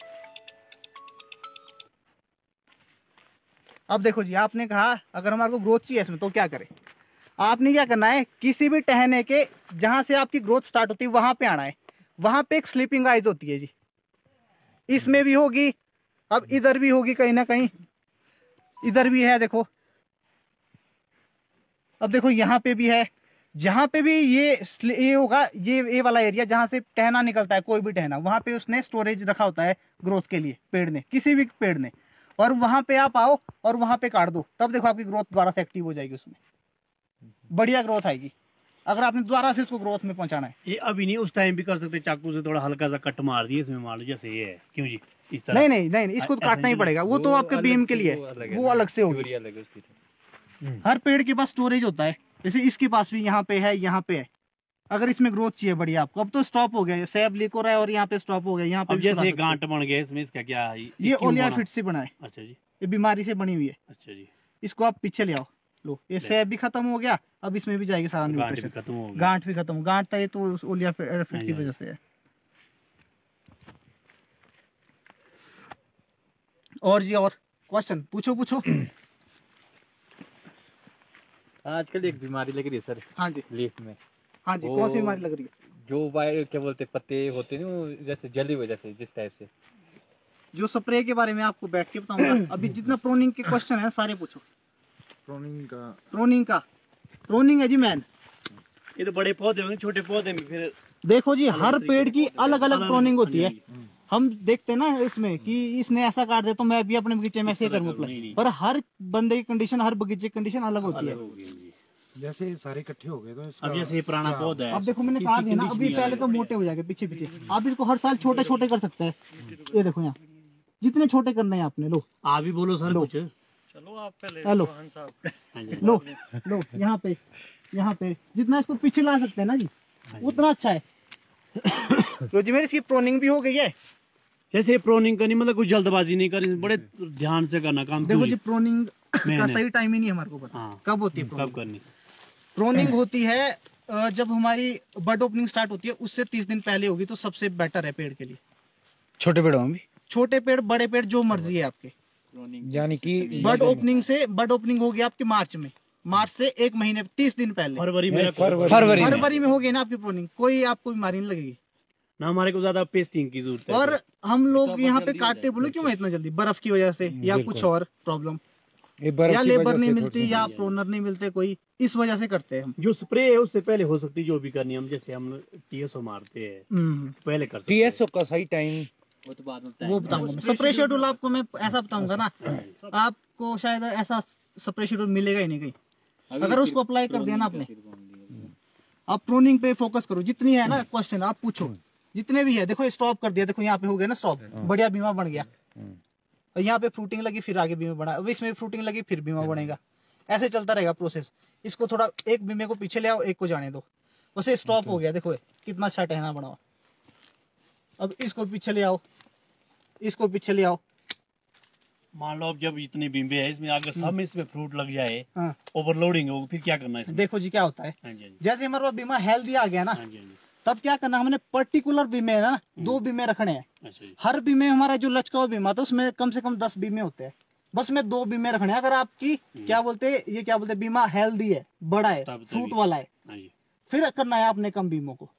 अब देखो जी, आपने कहा अगर हमारे को ग्रोथ चाहिए इसमें तो क्या करें। आपने क्या करना है, किसी भी टहने के जहां से आपकी ग्रोथ स्टार्ट होती है वहां पे आना है। वहां पे एक स्लीपिंग आइज होती है जी, इसमें भी होगी, अब इधर भी होगी कहीं ना कहीं, इधर भी है देखो। अब देखो यहाँ पे भी है, जहां पे भी ये स्ले- ये होगा, ये ये वाला एरिया जहां से टहना निकलता है, कोई भी टहना, वहां पे उसने स्टोरेज रखा होता है ग्रोथ के लिए, पेड़ ने, किसी भी पेड़ ने। और वहां पे आप आओ और वहां पे काट दो, तब देखो आपकी ग्रोथ दोबारा से एक्टिव हो जाएगी, उसमें बढ़िया ग्रोथ आएगी। अगर आपने दोबारा से उसको ग्रोथ में पहुंचाना है। ये अभी नहीं, उस टाइम भी कर सकते, चाकू से थोड़ा हल्का सा कट मार दिए इसमें, मान लो जैसे ये है, क्यों जी, इस तरह। नहीं नहीं नहीं नहीं, इसको तो काटना ही पड़ेगा, वो तो आपके बीम के लिए, वो अलग से होगी। थ्योरी अलग है उसकी। हर पेड़ के पास स्टोरेज होता है, जैसे इसके पास भी यहाँ पे है, यहाँ पे है। अगर इसमें ग्रोथ चाहिए बढ़िया आपको, अब तो स्टॉप हो गया, सेब लीक हो रहा है और यहाँ पे स्टॉप हो गया, यहाँ पे अब भी जैसे सुधा सकते गांठ बन गया इसमें, इसका क्या है? हैं। ये क्यों ओलिया बना? फिट से बना है, अच्छा जी, ये बीमारी से बनी हुई है। अच्छा जी, इसको आप पीछे ले आओ, लो ये सेब भी खत्म हो गया, अब इसमें भी जाएगी सारा गांठ भी न्यूट्रिशन। खत्म हो गया। गांठ भी खत्म, गांठ था ये तो उस ओलिया फिट हाँ की जी, वजह से है। और जी और क्वेश्चन पूछो पूछो। आजकल एक बीमारी लग रही है सर हाँ जी लीफ में। हाँ जी वो- कौन सी बीमारी लग रही है? जो वाय क्या बोलते पत्ते होते हैं वो जैसे जली हुई जैसे जिस टाइप से। जो स्प्रे के बारे में आपको बैठ के बताऊंगा। अभी जितना प्रोनिंग के क्वेश्चन है सारे पूछो। प्रोनिंग का प्रोनिंग का प्रोनिंग है जी मैन। ये तो बड़े पौधे होंगे, छोटे पौधे में फिर देखो जी हर पेड़ की अलग अलग प्रोनिंग होती है। हाँ हम देखते हैं ना इसमें कि इसने ऐसा काट दिया तो मैं भी अपने बगीचे में ऐसे करूँ अप्लाई, पर हर बंदे की कंडीशन हर बगीचे की कंडीशन अलग होती है। जैसे सारे इकट्ठे हो गए तो इसका अब जैसे ये पुराना पौधा है, अब देखो मैंने कहा दिया ना अभी पहले तो मोटे हो जाएंगे पीछे पीछे, आप इसको हर साल छोटे छोटे कर सकते हैं। ये देखो यहाँ जितने छोटे करने हैं आपने, लो आप भी बोलो सर कुछ। चलो आप पहले हेलो। चौहान साहब। लो लो यहाँ पे यहाँ पे जितना इसको पीछे ला सकते हैं ना जी उतना अच्छा है। तो जी मेरी इसकी प्रोनिंग भी हो गई है। जैसे प्रोनिंग करनी मतलब कुछ जल्दबाजी नहीं करनी, बड़े ध्यान से करना काम। देखो जी प्रोनिंग का मैंने- सही टाइम ही नहीं हमारे को पता हाँ। कब होती है कब प्रोनिंग। करनी। प्रोनिंग होती है अ, जब हमारी बड ओपनिंग स्टार्ट होती है उससे तीस दिन पहले होगी तो सबसे बेटर है पेड़ के लिए। छोटे पेड़ों में भी छोटे पेड़ बड़े पेड़ जो मर्जी है आपके। यानी कि बड ओपनिंग से बड ओपनिंग होगी आपकी मार्च में, मार्च से एक महीने तीस दिन पहले फरवरी में फरवरी फरवरी में। फरवरी में होगी ना आपकी प्रोनिंग, कोई आपको बीमारी नहीं लगेगी। ना हमारे को ज्यादा पेस्टिंग की जरूरत है। और हम लोग यहाँ पे काटते बोलो क्यों है इतना जल्दी, बर्फ की वजह से या कुछ और प्रॉब्लम, ये बर्फ या की लेबर वजह नहीं से मिलती थोड़ी- या प्रोनर नहीं मिलते, कोई इस वजह से करते हैं हम। जो स्प्रे है उससे पहले हो सकती है, जो भी करनी है हम जैसे हम टीएसओ मारते हैं हम्म, पहले कर सकते हैं। टीएसओ का सही टाइम वो तो बाद में वो बताऊंगा मैं। स्प्रे शेड्यूल आपको मैं ऐसा बताऊंगा ना, आपको शायद ऐसा स्प्रे शेड्यूल मिलेगा ही नहीं कहीं। अगर उसको अप्लाई कर दिया ना आपने, आप प्रोनिंग पे फोकस करो। जितनी है ना क्वेश्चन आप पूछो, जितने भी है। देखो स्टॉप कर दिया, देखो यहाँ पे हो गया ना स्टॉप, बढ़िया बीमा बन गया। और यहाँ पे फ्रूटिंग लगी फिर आगे बीमा बढ़ा, अब इसमें फ्रूटिंग लगी फिर बीमा बढ़ेगा, ऐसे चलता रहेगा प्रोसेस। इसको थोड़ा एक बीमे को पीछे ले आओ, एक को जाने दो, उसे स्टॉप हो गया। देखो ये कितना अच्छा टहना बना हुआ। अब इसको पीछे ले आओ, इसको पीछे ले आओ। मान लो अब जब इतने बीमे है इसमें अगर सब में इसमें फ्रूट लग जाए, हाँ ओवरलोडिंग हो, फिर क्या करना है इसमें? देखो जी क्या होता है, हाँ जी हाँ जी, जैसे हमारे पास बीमा हेल्दी आ गया ना, हाँ जी हाँ जी। तब क्या करना, हमने पर्टिकुलर बीमे है ना, दो बीमे रखने हैं। अच्छा जी। हर बीमे हमारा जो लचका हुआ बीमा था उसमें कम से कम दस बीमे होते हैं, बस में दो बीमे रखने हैं। अगर आपकी क्या बोलते हैं, ये क्या बोलते हैं, बीमा हेल्दी है, बड़ा है, तब- फ्रूट तभी। वाला है, हाँ जी। फिर करना है आपने कम बीमों को।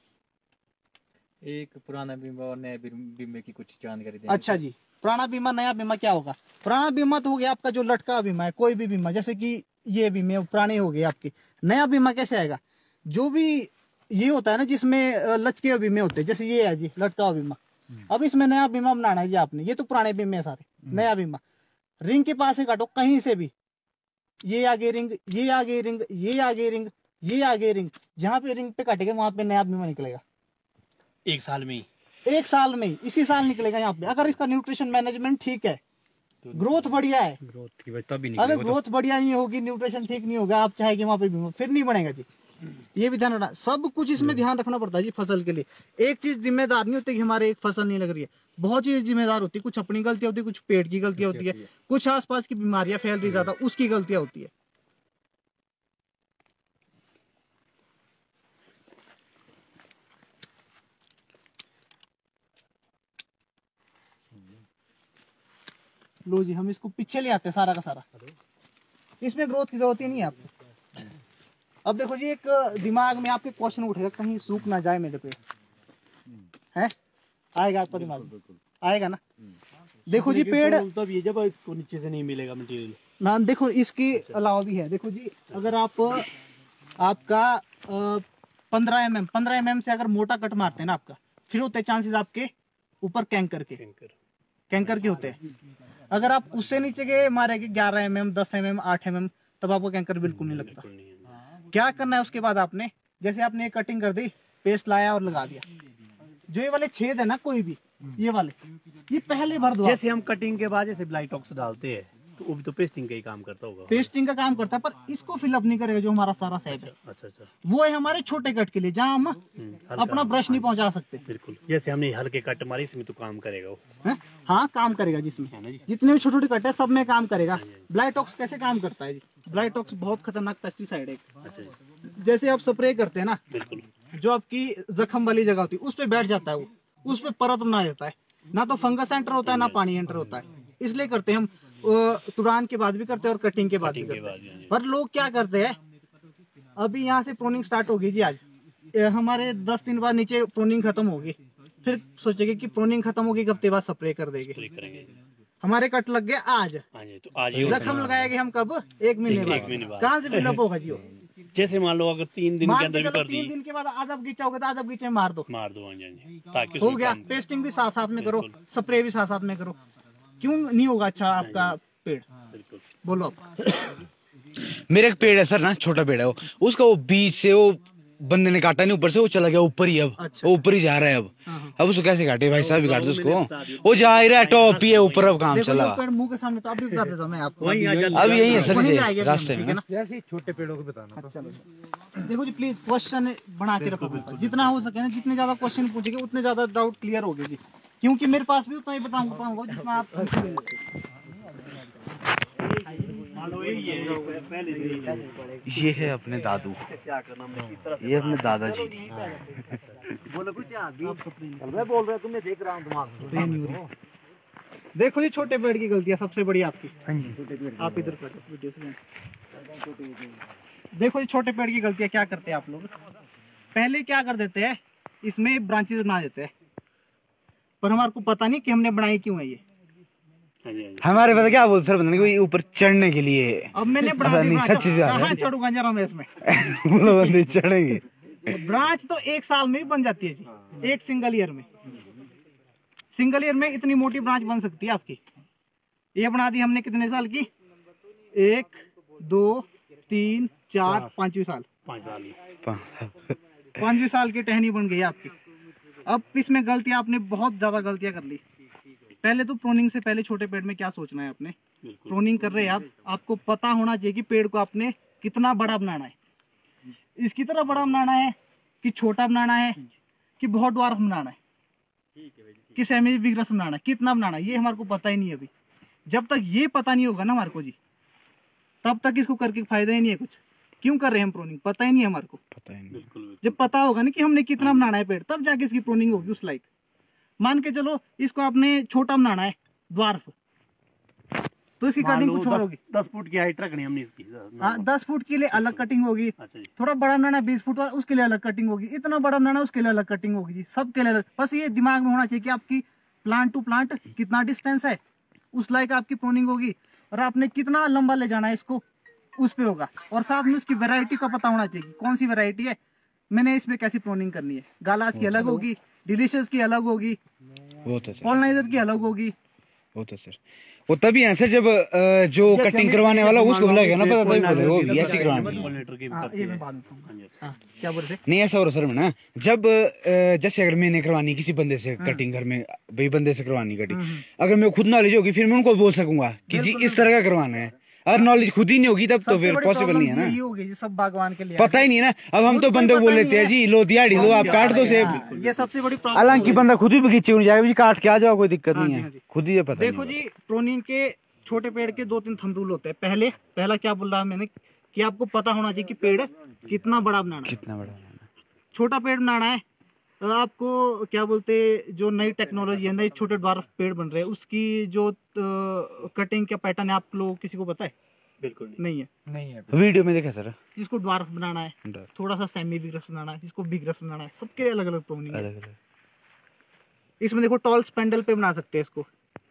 एक पुराना बीमा और नए बीम- बीमे की कुछ जानकारी दें। अच्छा जी, पुराना बीमा नया बीमा क्या होगा? पुराना बीमा तो हो गया आपका जो लटका बीमा है, कोई भी बीमा, जैसे कि ये बीमे पुराने हो गए आपके। नया बीमा कैसे आएगा? जो भी ये होता है ना जिसमें अ, लचके हुए बीमे होते हैं, जैसे ये है जी लटका हुआ बीमा। अब इसमें नया बीमा बनाना है जी आपने, ये तो पुराने बीमे है सारे। नया बीमा रिंग के पास से काटो कहीं से भी, ये आगे रिंग, ये आगे रिंग, ये आगे रिंग, ये आगे रिंग, जहाँ पे रिंग पे काटेगा वहां पे नया बीमा निकलेगा। एक साल में ही एक साल में ही, इसी साल निकलेगा यहाँ पे, अगर इसका न्यूट्रिशन मैनेजमेंट ठीक है, ग्रोथ बढ़िया है। ग्रोथ की वजह तभी अगर ग्रोथ बढ़िया नहीं होगी, न्यूट्रिशन ठीक नहीं होगा, आप चाहेंगे वहां पे भी फिर नहीं बनेगा जी। ये भी ध्यान रखना, सब कुछ इसमें ध्यान रखना पड़ता है जी फसल के लिए। एक चीज जिम्मेदार नहीं होती कि हमारे एक फसल नहीं लग रही है, बहुत चीज जिम्मेदार होती है। कुछ अपनी गलतियां होती है, कुछ पेड़ की गलतियां होती है, कुछ आसपास की बीमारियां फैल रही ज्यादा, उसकी गलतियां होती है। लो जी हम इसको पीछे ले आते हैं सारा का सारा, इसमें ग्रोथ की जरूरत ही नहीं है आपको। अब देखो जी एक दिमाग में आपके क्वेश्चन उठेगा, कहीं सूख ना जाए मेरे पे, है आएगा आपका दिमाग में, आएगा ना। देखो जी पेड़ तब ये जब इसको नीचे से नहीं मिलेगा मटेरियल। ना, देखो इसके अलावा भी है। देखो जी अगर आप आपका पंद्रह एम एम पंद्रह एम एम से अगर मोटा कट मारते हैं ना आपका, फिर होते हैं चांसेस आपके ऊपर कैंकर के, कैंकर के होते हैं। अगर आप उससे नीचे के मारेंगे ग्यारह एम एम, दस एम एम, आठ एम एम, तब आपको कैंकर बिल्कुल नहीं लगता। क्या करना है उसके बाद आपने, जैसे आपने ये कटिंग कर दी, पेस्ट लाया और लगा दिया, जो ये वाले छेद है ना कोई भी, ये वाले ये पहले भर दो। जैसे हम कटिंग के बाद जैसे ब्लाइटॉक्स डालते हैं तो वो भी तो पेस्टिंग का ही काम करता होगा। पेस्टिंग का काम करता है, पर इसको फिलअप नहीं करेगा जो हमारा सारा सेट है। अच्छा अच्छा। वो है हमारे छोटे कट के लिए, जहाँ हम हम्म, हल्का- अपना ब्रश नहीं पहुंचा सकते। बिल्कुल, जैसे हमने हल्के कट मारे इसमें तो काम करेगा वो, हैं? हाँ काम करेगा जिसमें, है ना जी। जितने भी छोटे छोटे कट है सब में काम करेगा। ब्लाइटॉक्स कैसे काम करता है जी? ब्लाइटॉक्स बहुत खतरनाक पेस्टिसाइड है। अच्छा जी, जैसे आप स्प्रे करते हैं ना, बिल्कुल। जो आपकी जख्म वाली जगह होती है उस पे बैठ जाता है, वो उस पे परत बना देता है, ना तो फंगस एंटर होता है ना पानी एंटर होता है। इसलिए करते हैं हम, अ, तुड़ान के बाद भी करते हैं और कटिंग के बाद भी करते हैं। पर लोग क्या करते हैं, अभी यहाँ से प्रोनिंग स्टार्ट होगी जी आज, अ, हमारे दस दिन बाद नीचे प्रोनिंग खत्म होगी, फिर सोचेंगे कि प्रोनिंग खत्म होगी, एक हफ्ते बाद स्प्रे कर देंगे। हमारे कट लग गया आज, तो आज जख्म लगाएंगे हम कब, एक महीने बाद, कहाँ से बिल्डअप होगा जी वो? जैसे मान लो अगर तीन दिन के अंदर भी कर दी, तीन दिन के बाद आज बगीचा होगा तो आज बगीचे में मार दो, मार दो हाँ जी, ताकि हो गया। पेस्टिंग भी साथ साथ में करो, स्प्रे भी साथ साथ में करो, क्यों नहीं होगा अच्छा आपका पेड़? बोलो आप। मेरे एक पेड़ है सर ना, छोटा पेड़ है वो, उसका वो बीच से वो बंदे ने काटा नहीं ऊपर से, वो चला गया ऊपर ही, अब अच्छा। वो ऊपर ही जा रहा है अब। हाँ, हाँ। अब उसको कैसे काटे भाई साहब, काट दो उसको, वो जा ही रहा है, टॉप ही है ऊपर, अब काम देखो चला। ये पेड़ मुंह के सामने तो अभी बता देता हूं मैं आपको, वहीं आ जा- अब यही है सर वहीं नीचे जाएंगे रास्ते ठीक है में। ना? जैसे छोटे पेड़ों को बताना तो। चलो देखो जी, प्लीज क्वेश्चन बना के रखो, जितना हो सके ना, जितने ज्यादा क्वेश्चन पूछेंगे उतने ज्यादा डाउट क्लियर होगे जी, क्योंकि मेरे पास भी उतना ही बताऊंगा पाऊंगा जितना आप। ये है अपने दादू, ये अपने दादाजी। देखो ये छोटे पेड़ की गलतियां सबसे बड़ी आपकी, आप इधर करो वीडियो से। देखो ये छोटे पेड़ की गलतियां क्या करते हैं आप लोग, पहले क्या कर देते हैं, इसमें ब्रांचेस बना देते हैं, पर हमारे को पता नहीं कि हमने बनाई क्यों है ये। हमारे पता क्या बोलते सर, बंदे को ऊपर चढ़ने के लिए। अब मैंने बना दी नहीं, ब्रांच, सच्ची से कहाँ चढ़ूंगा जरा मैं इसमें? बोलो बंदे चढ़ेंगे। ब्रांच तो एक साल में भी बन जाती है जी, एक सिंगल ईयर में, सिंगल ईयर में इतनी मोटी ब्रांच बन सकती है आपकी। ये बना दी हमने कितने साल की, एक दो तीन चार पांचवी साल, पांचवी साल की टहनी बन गई आपकी। अब इसमें गलतियां, आपने बहुत ज्यादा गलतियां कर ली। पहले तो प्रोनिंग से पहले छोटे पेड़ में क्या सोचना है आपने, प्रोनिंग कर रहे हैं आप, आपको पता होना चाहिए कि पेड़ को आपने कितना बड़ा बनाना है, इसकी तरह बड़ा बनाना है कि छोटा बनाना है कि बहुत ड्वार्फ बनाना है कि सेमी विग्रस बनाना है, कितना बनाना है, ये हमारे को पता ही नहीं है अभी। जब तक ये पता नहीं होगा ना हमारे को जी, तब तक इसको करके फायदा ही नहीं है कुछ। क्यों कर रहे हैं हम प्रोनिंग, पता ही नहीं है हमारे को। पता ही नहीं। जब पता होगा ना कि हमने कितना बनाना है पेड़, तब जाके इसकी प्रोनिंग होगी उस लाइक। मान के चलो इसको आपने छोटा बनाना है ड्वार्फ, तो इसकी कटिंग कुछ और होगी। दस फुट की हाइट रखनी हमने इसकी। हाँ, दस फुट के लिए अलग कटिंग होगी। अच्छा जी। थोड़ा बड़ा बनाना है बीस फुट वाला, उसके लिए अलग कटिंग होगी। इतना बड़ा बनाना है उसके लिए अलग कटिंग होगी जी, सबके लिए अलग। बस ये दिमाग में होना चाहिए कि आपकी प्लांट टू प्लांट कितना डिस्टेंस है, उस लाइक आपकी प्रोनिंग होगी, और आपने कितना लंबा ले जाना है इसको, उस पे होगा। और साथ में उसकी वैरायटी का पता होना चाहिए, कौन सी वैरायटी है, मैंने इसमें कैसी प्रोनिंग करनी है। गालास की अलग होगी, डिलीशियस की अलग होगी, वो तो सर, पॉलिनाइजर की अलग होगी। वो तो सर, वो तभी है सर जब अ, जो कटिंग करवाने वाला उसको बोलेगा ना, पता तभी बोलेगा वो भी ऐसी करवानी है। हाँ, ये मैं बात बताऊंगा। हाँ, क्या बोल रहे थे? नहीं ऐसा हो रहा सर मैं ना, जब अ, जैसे अगर मैंने करवानी किसी बंदे से कटिंग, घर में भाई बंदे से करवानी कटिंग, अगर मैं खुद नॉलेज होगी फिर मैं उनको बोल सकूंगा कि जी इस तरह का करवाना है। अगर नॉलेज खुद ही नहीं होगी तब तो फिर पॉसिबल नहीं है ना, यही होगी जी सब बागवान के लिए। पता ही नहीं है ना। अब हम तो बंदे को बोल लेते हैं जी लो दिहाड़ी लो, आप काट दो सेब। ये सबसे बड़ी प्रॉब्लम। हालांकि बंदा खुद ही बगीचे में जाएगा जी, काट के आ जाओ, कोई दिक्कत नहीं हाँ है, जी। खुद ही ये पता देखो नहीं जी, प्रोनिंग के छोटे पेड़ के दो तीन थंब रूल होते हैं। पहले पहला क्या बोल रहा मैंने कि आपको पता होना चाहिए कि पेड़ कितना बड़ा बनाना है। कितना बड़ा बनाना। छोटा पेड़ बनाना है तो आपको क्या बोलते, जो नई टेक्नोलॉजी है, नई छोटे ड्वार्फ पेड़ बन रहे हैं, उसकी जो कटिंग का पैटर्न है आप लोग किसी को पता है? बिल्कुल नहीं है। नहीं है। वीडियो में देखा सर, जिसको ड्वार्फ बनाना है, ड्वार्फ। थोड़ा सा सेमी बिगरस बनाना है, जिसको बिगरस बनाना है, सबके अलग अलग प्रोनिंग है। अलग अलग। इसमें देखो टॉल स्पेंडल पे बना सकते हैं इसको।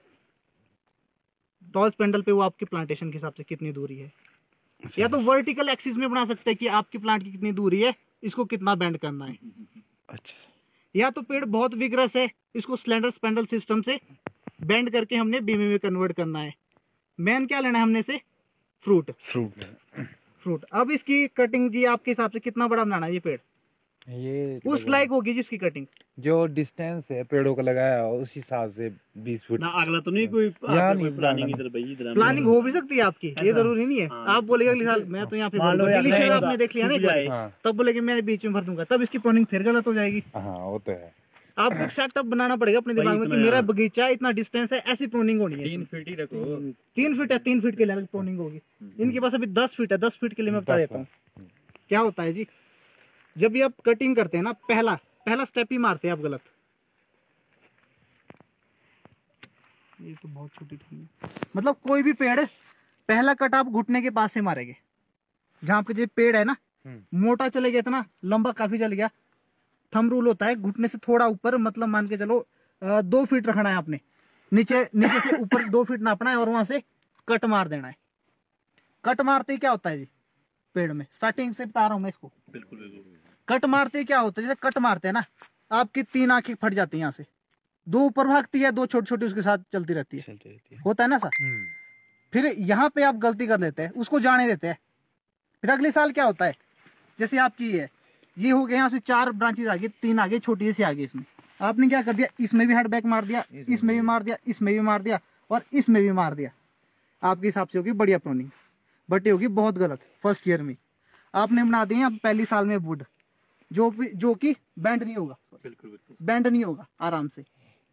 टॉल स्पेंडल पे वो आपकी प्लांटेशन के हिसाब से कितनी दूरी है, या तो वर्टिकल एक्सिस में बना सकते हैं कि आपकी प्लांट की कितनी दूरी है, इसको कितना बेंड करना है। अच्छा, या तो पेड़ बहुत विग्रस है, इसको स्लेंडर स्पेंडल सिस्टम से बेंड करके हमने बीमे में कन्वर्ट करना है। मेन क्या लेना है हमने से, फ्रूट फ्रूट फ्रूट। अब इसकी कटिंग जी आपके हिसाब से कितना बड़ा बनाना है ये पेड़, ये उस लायक होगी जिसकी कटिंग। जो डिस्टेंस है पेड़ों का लगाया उस हिसाब से बीस फुट। ना अगला तो नहीं कोई यार नहीं, प्लानिंग इधर भाई इधर प्लानिंग हो भी सकती है आपकी, ये जरूरी नहीं है। आप बोलेगा अगले साल मैं तो यहाँ पे मान लो भर दूंगा। यार, Delicious नहीं, आपने देख लिया ना एक बार, हाँ तब बोलेगे मैं बीच में भर दूंगा, तब इसकी प्लानिंग फिर गलत हो जाएगी। हाँ वो तो है। आपको एक सेटअप बनाना पड़ेगा अपने दिमाग में कि मेरा बगीचा इतना डिस्टेंस है, ऐसी प्रोनिंग होनी है। तीन फीट ही रखो। तीन फीट है, तीन फीट के लिए प्रोनिंग होगी। इनके पास अभी दस फीट है, दस फीट के लिए मैं बता देता हूँ क्या होता है जी। जब भी आप कटिंग करते हैं ना, पहला पहला स्टेप ही मारते हैं आप गलत। ये तो बहुत छोटी टहनी है। मतलब कोई भी पेड़ पहला कट आप घुटने के पास से मारेंगे। जहाँ पे जो पेड़ है ना मोटा चले गया इतना लंबा काफी चल गया, थंब रूल होता है घुटने से थोड़ा ऊपर, मतलब मान के चलो आ, दो फीट रखना है आपने, नीचे नीचे से ऊपर दो फीट नापना है और वहां से कट मार देना है। कट मारते ही क्या होता है जी पेड़ में, स्टार्टिंग से बता रहा हूँ मैं इसको। बिल्कुल बिल्कुल। कट मारते ही क्या होता है, जैसे कट मारते हैं ना आपकी तीन आंखें फट जाती है, यहाँ से दो ऊपर भागती है, दो छोटी छोटी उसके साथ चलती रहती है, चलती रहती है। होता है ना सर। फिर यहाँ पे आप गलती कर लेते हैं, उसको जाने देते हैं। फिर अगले साल क्या होता है, जैसे आपकी ये ये हो गया, यहाँ से चार ब्रांचेस आ गई, तीन आ गई छोटी सी आ गई, इसमें आपने क्या कर दिया, इसमें भी हेड बैक मार दिया, इसमें भी मार दिया, इसमें भी मार दिया और इसमें भी मार दिया। आपके हिसाब से होगी बढ़िया प्रोनिंग, बट ये होगी बहुत गलत। फर्स्ट ईयर में आपने बना दिए अब पहली साल में वुड जो जो कि बैंड नहीं होगा, बिल्कुल बिल्कुल बैंड नहीं होगा आराम से।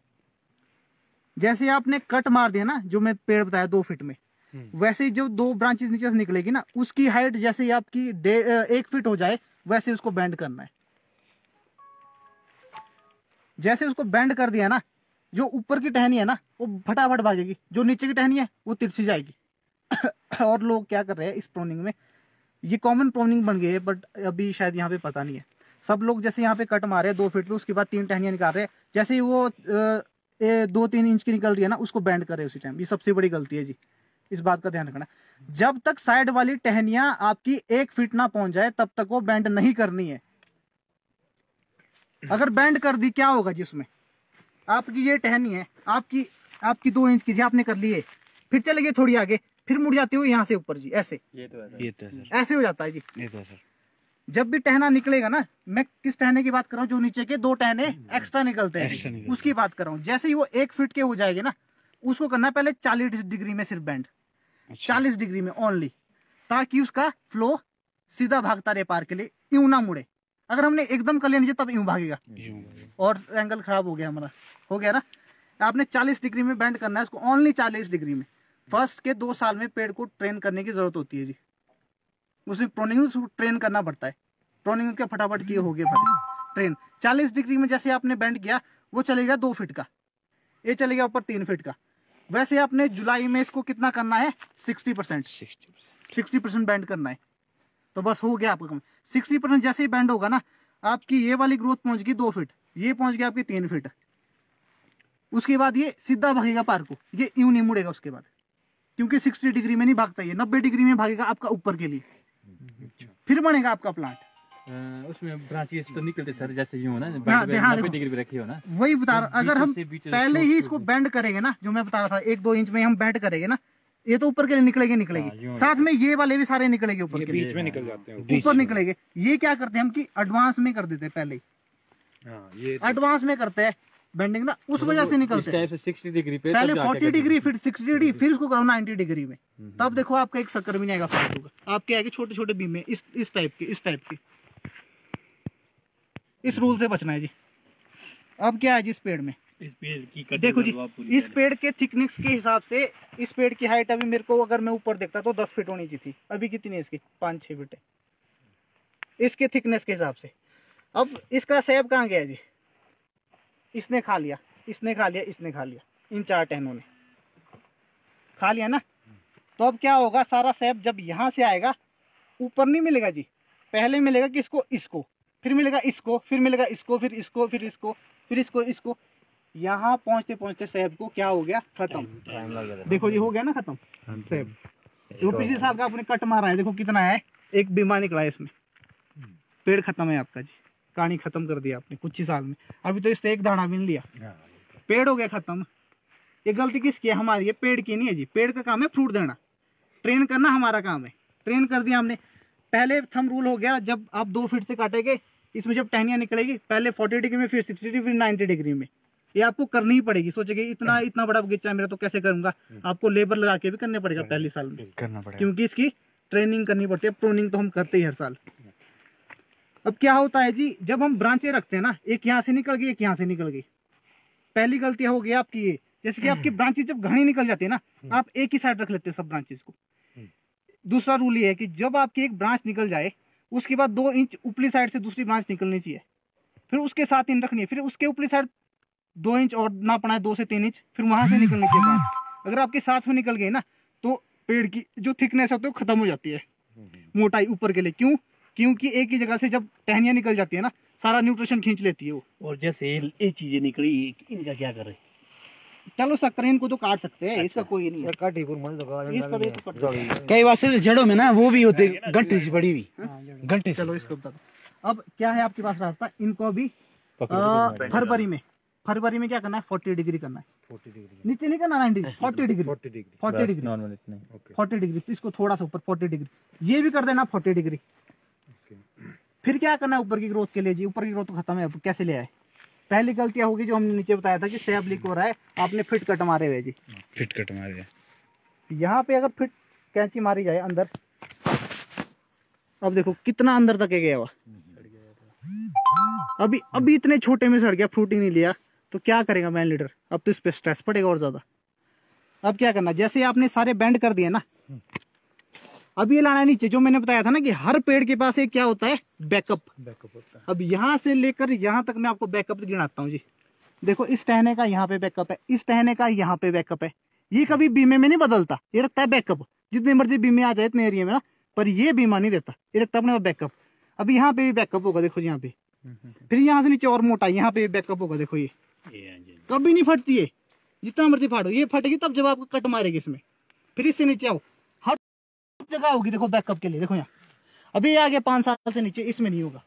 जैसे आपने कट मार दिया ना, जो मैं पेड़ बताया दो फीट में, वैसे ही जो दो ब्रांचेस नीचे से निकलेगी ना, उसकी हाइट जैसे ही आपकी एक फीट हो जाए वैसे उसको बैंड करना है। जैसे उसको बैंड कर दिया ना, जो ऊपर की टहनी है ना वो फटाफट भागेगी, जो नीचे की टहनी है वो तिरछी जाएगी। और लोग क्या कर रहे हैं इस प्रोनिंग में, ये कॉमन प्रोनिंग बन गई है, बट अभी शायद यहाँ पे पता नहीं है। सब लोग जैसे यहाँ पे कट मारे हैं दो फीट पे, उसके बाद तीन टहनियां निकाल रहे हैं, जैसे ही वो ए, दो तीन इंच की निकल रही है ना उसको बैंड करे उसी टाइम। ये सबसे बड़ी गलती है जी, इस बात का ध्यान रखना। जब तक साइड वाली टहनियां आपकी एक फीट ना पहुंच जाए तब तक वो बैंड नहीं करनी है। अगर बैंड कर दी क्या होगा जी, उसमें आपकी ये टहनी है आपकी आपकी दो इंच की जी, आपने कर ली है, फिर चले गए थोड़ी आगे, फिर मुड़ जाती हो यहाँ से ऊपर जी, ऐसे ये तो है ये तो है सर, ऐसे हो जाता है जी। ये तो है सर। जब भी टहना निकलेगा ना, मैं किस टहने की बात कर रहा हूँ, जो नीचे के दो टहने एक्स्ट्रा निकलते एक्स्ट्रा हैं निकलते उसकी बात कर रहा हूँ। जैसे ही वो एक फीट के हो जाएंगे ना, उसको करना है पहले चालीस डिग्री में सिर्फ बैंड, चालीस डिग्री में ओनली, ताकि उसका फ्लो सीधा भागता रहे पार के लिए, यूं ना मुड़े। अगर हमने एकदम कर लिया तब यूं भागेगा और एंगल खराब हो गया हमारा, हो गया ना। आपने चालीस डिग्री में बैंड करना है उसको, ओनली चालीस डिग्री में। फर्स्ट के दो साल में पेड़ को ट्रेन करने की जरूरत होती है जी, उसमें प्रोनिंग ट्रेन करना पड़ता है। प्रोनिंग के फटाफट किए हो गए ट्रेन। चालीस डिग्री में जैसे आपने बैंड किया वो चलेगा दो फीट का, ये चलेगा ऊपर तीन फीट का। वैसे आपने जुलाई में इसको कितना करना है, sixty percent sixty percent bend करना है, तो बस हो गया आपका कम। सिक्सटी परसेंट जैसे ही बैंड होगा ना, आपकी ये वाली ग्रोथ पहुंच गई दो फीट, ये पहुंच गया आपकी तीन फीट। उसके बाद ये सीधा भागेगा पार को, ये यूं नहीं मुड़ेगा उसके बाद, क्योंकि साठ डिग्री में नहीं भागता, ये नब्बे डिग्री में भागेगा आपका ऊपर के लिए, फिर बनेगा आपका प्लांट। उसमें ब्रांचेस तो निकलते सर, जैसे यूं हो ना, हाँ, हाँ, नब्बे डिग्री पे रखी हो ना, वही बता रहा। अगर हम बीच से पहले ही इसको बैंड करेंगे ना, जो मैं बता रहा था एक दो इंच में हम बैंड करेंगे ना, ये तो ऊपर के लिए निकलेगी निकलेगी, साथ में ये वाले भी सारे निकलेंगे ऊपर के लिए, बीच में निकल जाते हैं ऊपर निकलेंगे। ये क्या करते हैं हम कि एडवांस में कर देते हैं, पहले ही हाँ, ये एडवांस में करते हैं बेंडिंग ना, उस वजह से निकलते हैं। साठ डिग्री पे पहले चालीस डिग्री फिर साठ डिग्री फिर इसको करो नब्बे डिग्री में, तब देखो आपका एक शक्कर भी नहीं आएगा फालतू का। आपके आएंगे छोटे छोटे बीम में इस इस टाइप के इस टाइप के। इस रूल से बचना है जी। अब क्या है जी इस पेड़ में, इस पेड़ की कटिंग देखो जी, करवा पूरी इस पेड़ के थिकनेस के हिसाब से इस पेड़ की हाइट अभी मेरे को अगर मैं ऊपर देखता तो दस फीट होनी चाहिए थी, अभी कितनी है इसकी, पाँच छः फीट है इसके थिकनेस के हिसाब से। अब इसका सेब कहाँ गया जी, इसने खा लिया, इसने खा लिया, इसने खा लिया, इन चार टहनों ने खा लिया ना। तो अब क्या होगा, सारा सेब जब यहाँ से आएगा ऊपर नहीं मिलेगा जी, पहले मिलेगा किसको, इसको, फिर मिलेगा इसको, फिर मिलेगा इसको, फिर इसको, फिर इसको, फिर इसको, इसको। यहाँ पहुंचते पहुंचते सेब को क्या हो गया, खत्म। देखो जी हो गया ना खत्म सेब। जो पिछले साल का आपने कट मारा है, देखो कितना है, एक बीमा निकला है इसमें, पेड़ खत्म है आपका जी, कहानी खत्म कर दिया आपने कुछ ही साल में। अभी तो इससे एक दाना भी नहीं लिया, पेड़ हो गया खत्म। ये गलती किसकी है, हमारी, ये पेड़ की नहीं है जी। पेड़ का काम है फ्रूट देना, ट्रेन करना हमारा काम है। ट्रेन कर दिया हमने, पहले थंब रूल हो गया, जब आप दो फीट से काटेंगे इसमें जब टहनियां निकलेगी, पहले चालीस डिग्री में, फिर साठ डिग्री, फिर नब्बे डिग्री में, ये आपको करनी ही पड़ेगी। सोचेंगे इतना इतना बड़ा बगीचा है मेरा तो कैसे करूंगा, आपको लेबर लगा के भी करने पड़ेगा पहले साल में, करना पड़ेगा, क्योंकि इसकी ट्रेनिंग करनी पड़ती है। प्रूनिंग तो हम करते ही हर साल। अब क्या होता है जी, जब हम ब्रांचें रखते हैं ना, एक यहाँ से निकल गई, एक यहाँ से निकल गई, पहली गलती हो गई आपकी ये, जैसे कि आपकी ब्रांचेज जब घनी निकल जाती है ना, आप एक ही साइड रख लेते हैं सब ब्रांचेज को। दूसरा रूल ये है कि जब आपकी एक ब्रांच निकल जाए, उसके बाद दो इंच ऊपरी साइड से दूसरी ब्रांच निकलनी चाहिए, फिर उसके साथ इन रखनी है, फिर उसके ऊपरी साइड दो इंच और नापना है, दो से तीन इंच, फिर वहां से निकलने के बाद अगर आपके साथ में निकल गए ना तो पेड़ की जो थिकनेस होती है वो खत्म हो जाती है, मोटाई ऊपर के लिए। क्यों? क्योंकि एक ही जगह से जब टहनियां निकल जाती है ना, सारा न्यूट्रिशन खींच लेती है वो। और जैसे ये चीजें निकली, इनका क्या करें? चलो सकते हैं, इनको तो काट सकते हैं, इसका कोई नहीं है। इसका तो ये तो कट सकते हैं। कई बार से जड़ों में ना वो भी होते गंठे से बड़ी हुई गंठे से। चलो इसको बता दो। अब क्या है आपके पास रास्ता, इनको अभी आ, फरवरी में फरवरी में क्या करना है, फोर्टी डिग्री करना है, नीचे नहीं करना ninety, forty degree forty degree forty degree. तो इसको थोड़ा सा ऊपर फोर्टी डिग्री, ये भी कर देना फोर्टी डिग्री। फिर क्या करना है ऊपर की ग्रोथ के लिए जी, ऊपर की ग्रोथ तो खत्म है, अब कैसे ले आए? पहली गलतियां होगी जो हमने नीचे बताया था कि सैब लीक हो रहा है, आपने फिट कट मारे हुए जी, फिट कट मारे। यहाँ पे अगर फिट कैंची मारी जाए अंदर, अब देखो कितना अंदर तक गया हुआ, अभी अभी इतने छोटे में सड़ गया, फ्रूटिंग नहीं लिया, तो क्या करेगा मैन लीडर? अब तो इस पे स्ट्रेस पड़ेगा और ज्यादा। अब क्या करना, जैसे आपने सारे बेंड कर दिए ना, अब ये लाना है नीचे। जो मैंने बताया था ना कि हर पेड़ के पास एक क्या होता है, बैकअप बैकअप होता है। अब यहाँ से लेकर यहाँ तक मैं आपको बैकअप गिनाता हूँ जी। देखो इस टहने का यहाँ पे बैकअप है, इस टहने का यहाँ पे बैकअप है, ये कभी बीमे में नहीं बदलता, ये रखता है बैकअप। जितने मर्जी बीमे आ जाए इतने एरिया में ना, पर ये बीमा नहीं देता, ये रखता है अपने बैकअप। अब यहाँ पे भी बैकअप होगा, देखो यहाँ पे, फिर यहाँ से नीचे और मोटा, यहाँ पे बैकअप होगा, देखो ये कभी नहीं फटती है, जितना मर्जी फाड़ो। ये फटेगी तब जब आपको कट मारेगी इसमें। फिर इससे नीचे आओ, हर जगह होगी देखो बैकअप के लिए। देखो यहाँ अभी आ गया पांच साल से नीचे, इसमें नहीं होगा।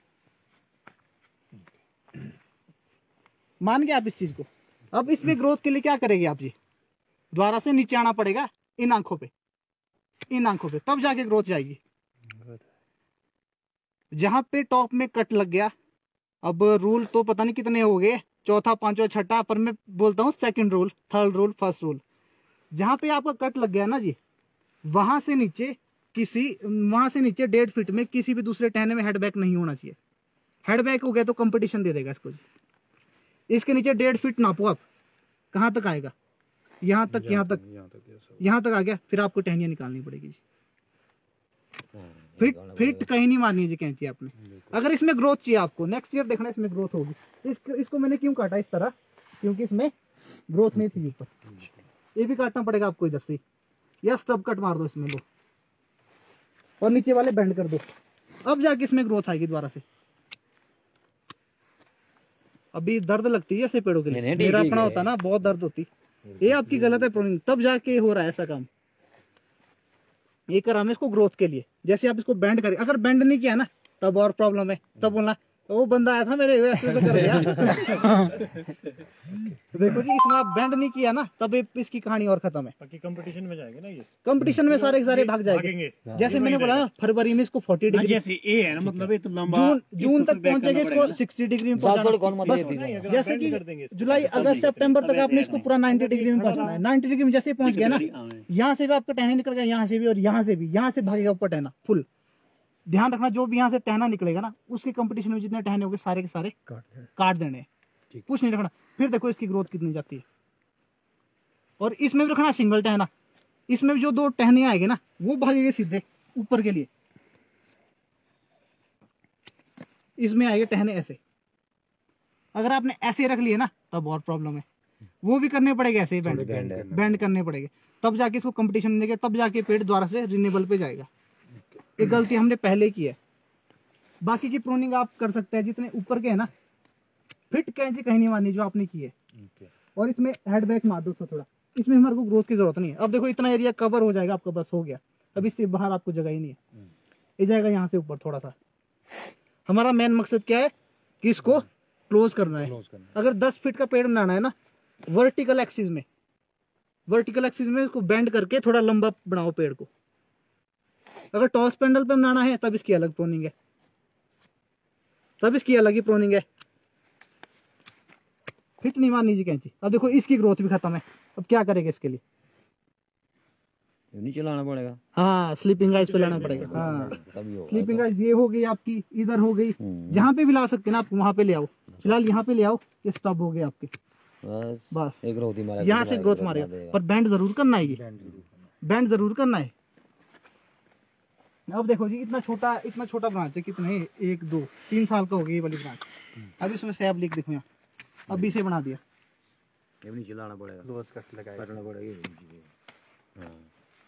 मान गए आप इस चीज को? अब इसमें ग्रोथ के लिए क्या करेंगे आप जी, द्वारा से नीचे आना पड़ेगा इन आंखों पे, इन आंखों पे, तब जाके ग्रोथ जाएगी। जहां पे टॉप में कट लग गया, अब रूल तो पता नहीं कितने हो गए, चौथा पांचवा छठा, पर मैं बोलता हूँ second rule, third rule, first rule. जहां पे आपका कट लग गया ना जी, वहां से नीचे किसी वहां से नीचे डेढ़ फीट में किसी भी दूसरे टहने में हेडबैक नहीं होना चाहिए। हेडबैक हो गया तो कंपटीशन दे देगा इसको जी। इसके नीचे डेढ़ फीट नापो आप, कहाँ तक आएगा? यहाँ तक, यहाँ तक, यहाँ तक आ गया, फिर आपको टहनियां निकालनी पड़ेगी जी। फिट फिट कहीं नहीं मारनी जी कैंची आपने। अगर इसमें ग्रोथ चाहिए आपको, नेक्स्ट ईयर देखना इसमें ग्रोथ होगी। इस, इसको मैंने क्यों काटा इस तरह, क्योंकि इसमें ग्रोथ नहीं थी ऊपर। ये भी काटना पड़ेगा आपको इधर से, या स्टब कट मार दो इसमें, लो, और नीचे वाले बेंड कर दो, अब जाके इसमें ग्रोथ आएगी दोबारा से। अभी दर्द लगती है ऐसे पेड़ों के लिए, मेरा अपना होता ना बहुत दर्द होती, ये आपकी गलत है प्रोनिंग, तब जाके हो रहा है ऐसा काम। ये करा मैं इसको ग्रोथ के लिए, जैसे आप इसको बेंड करें, अगर बेंड नहीं किया ना तब और प्रॉब्लम है, तब बोलना वो बंदा आया था मेरे ऐसे कर गया। देखो जी, इसमें आप बेंड नहीं किया ना, तब इसकी कहानी और खत्म है। बाकी कंपटीशन में जाएंगे ना, ये कंपटीशन में सारे के सारे भाग जाएंगे। जैसे मैंने बोला ना, फरवरी में इसको फोर्टी डिग्री, जैसे ए है ना, मतलब ये तो लंबा, जून जून तक पहुंचेगा, इसको सिक्सटी डिग्री में पहुंचाना। जैसे कि जुलाई अगस्त सितंबर तक आपने इसको पूरा नाइन्टी डिग्री में पहुंचना है। नाइन्टी डिग्री में जैसे पहुंच गया ना, यहाँ से भी आपका टहना निकल गया, यहाँ से भी, और यहाँ से भी, यहाँ से भागेगा ऊपर टहना फुल। ध्यान रखना, जो भी यहाँ से टहना निकलेगा ना, उसके कंपटीशन में जितने टहने होंगे सारे के सारे काट देने, कुछ नहीं रखना। फिर देखो इसकी ग्रोथ कितनी जाती है। और इसमें भी रखना सिंगल टहना, इसमें भी जो दो टहने आएंगे ना, वो भागेंगे सीधे ऊपर के लिए, इसमें आएंगे टहने ऐसे। अगर आपने ऐसे रख लिए ना, तब और प्रॉब्लम है, वो भी करने पड़ेगा ऐसे, बैंड बैंड करने पड़ेगा, तब जाके इसको कंपटीशन देंगे, तब जाके पेड़ द्वारा से रिन्यूएबल पे जाएगा। एक गलती हमने पहले की है। बाकी की प्रूनिंग आप कर सकते हैं, जितने ऊपर के है ना, फिट कैंची कहीं नहीं मारनी जो आपने की है। और इसमें हेडबैक मार दो थोड़ा, इसमें हमारे को ग्रोथ की जरूरत नहीं है। अब देखो इतना एरिया कवर हो जाएगा आपका, बस हो गया। अब इससे बाहर आपको जगह ही नहीं है, ये जाएगा यहाँ से ऊपर थोड़ा सा। हमारा मेन मकसद क्या है कि इसको क्लोज करना है। अगर दस फीट का पेड़ बनाना है ना, वर्टिकल एक्सिस में, वर्टिकल एक्सिस में इसको बेंड करके थोड़ा लंबा बनाओ पेड़ को। अगर टॉस पेंडल पे बनाना है तब इसकी अलग प्रोनिंग है, तब इसकी अलग ही प्रोनिंग है। फिट नहीं मारनी जी कैंची। अब देखो इसकी ग्रोथ भी खत्म है, अब क्या करेगा इसके लिए? नीचे लाना पड़ेगा। हाँ, स्लीपिंग आइज पे लाना पड़ेगा। हाँ, स्लीपिंग आइज ये हो गई आपकी, इधर हो गई, जहाँ पे भी ला सकते ना आप, वहाँ पे ले आओ। फिलहाल यहाँ पे ले आओ, ये स्टॉप हो गए आपके, बस बस ग्रोथ यहाँ से ग्रोथ मारेगा। पर बैंड जरूर करना है, ये बैंड जरूर करना है। अब देखो जी, इतना छोटा इतना छोटा ब्रांच है, कितने, एक दो तीन साल का हो गया ये वाली ब्रांच। अब इसमें सैब लीक देखो यहाँ, अब इसे बना दिया, ये भी नीचे लाना पड़ेगा, रोज कट लगाएगा, काटना पड़ेगा ये नीचे। हाँ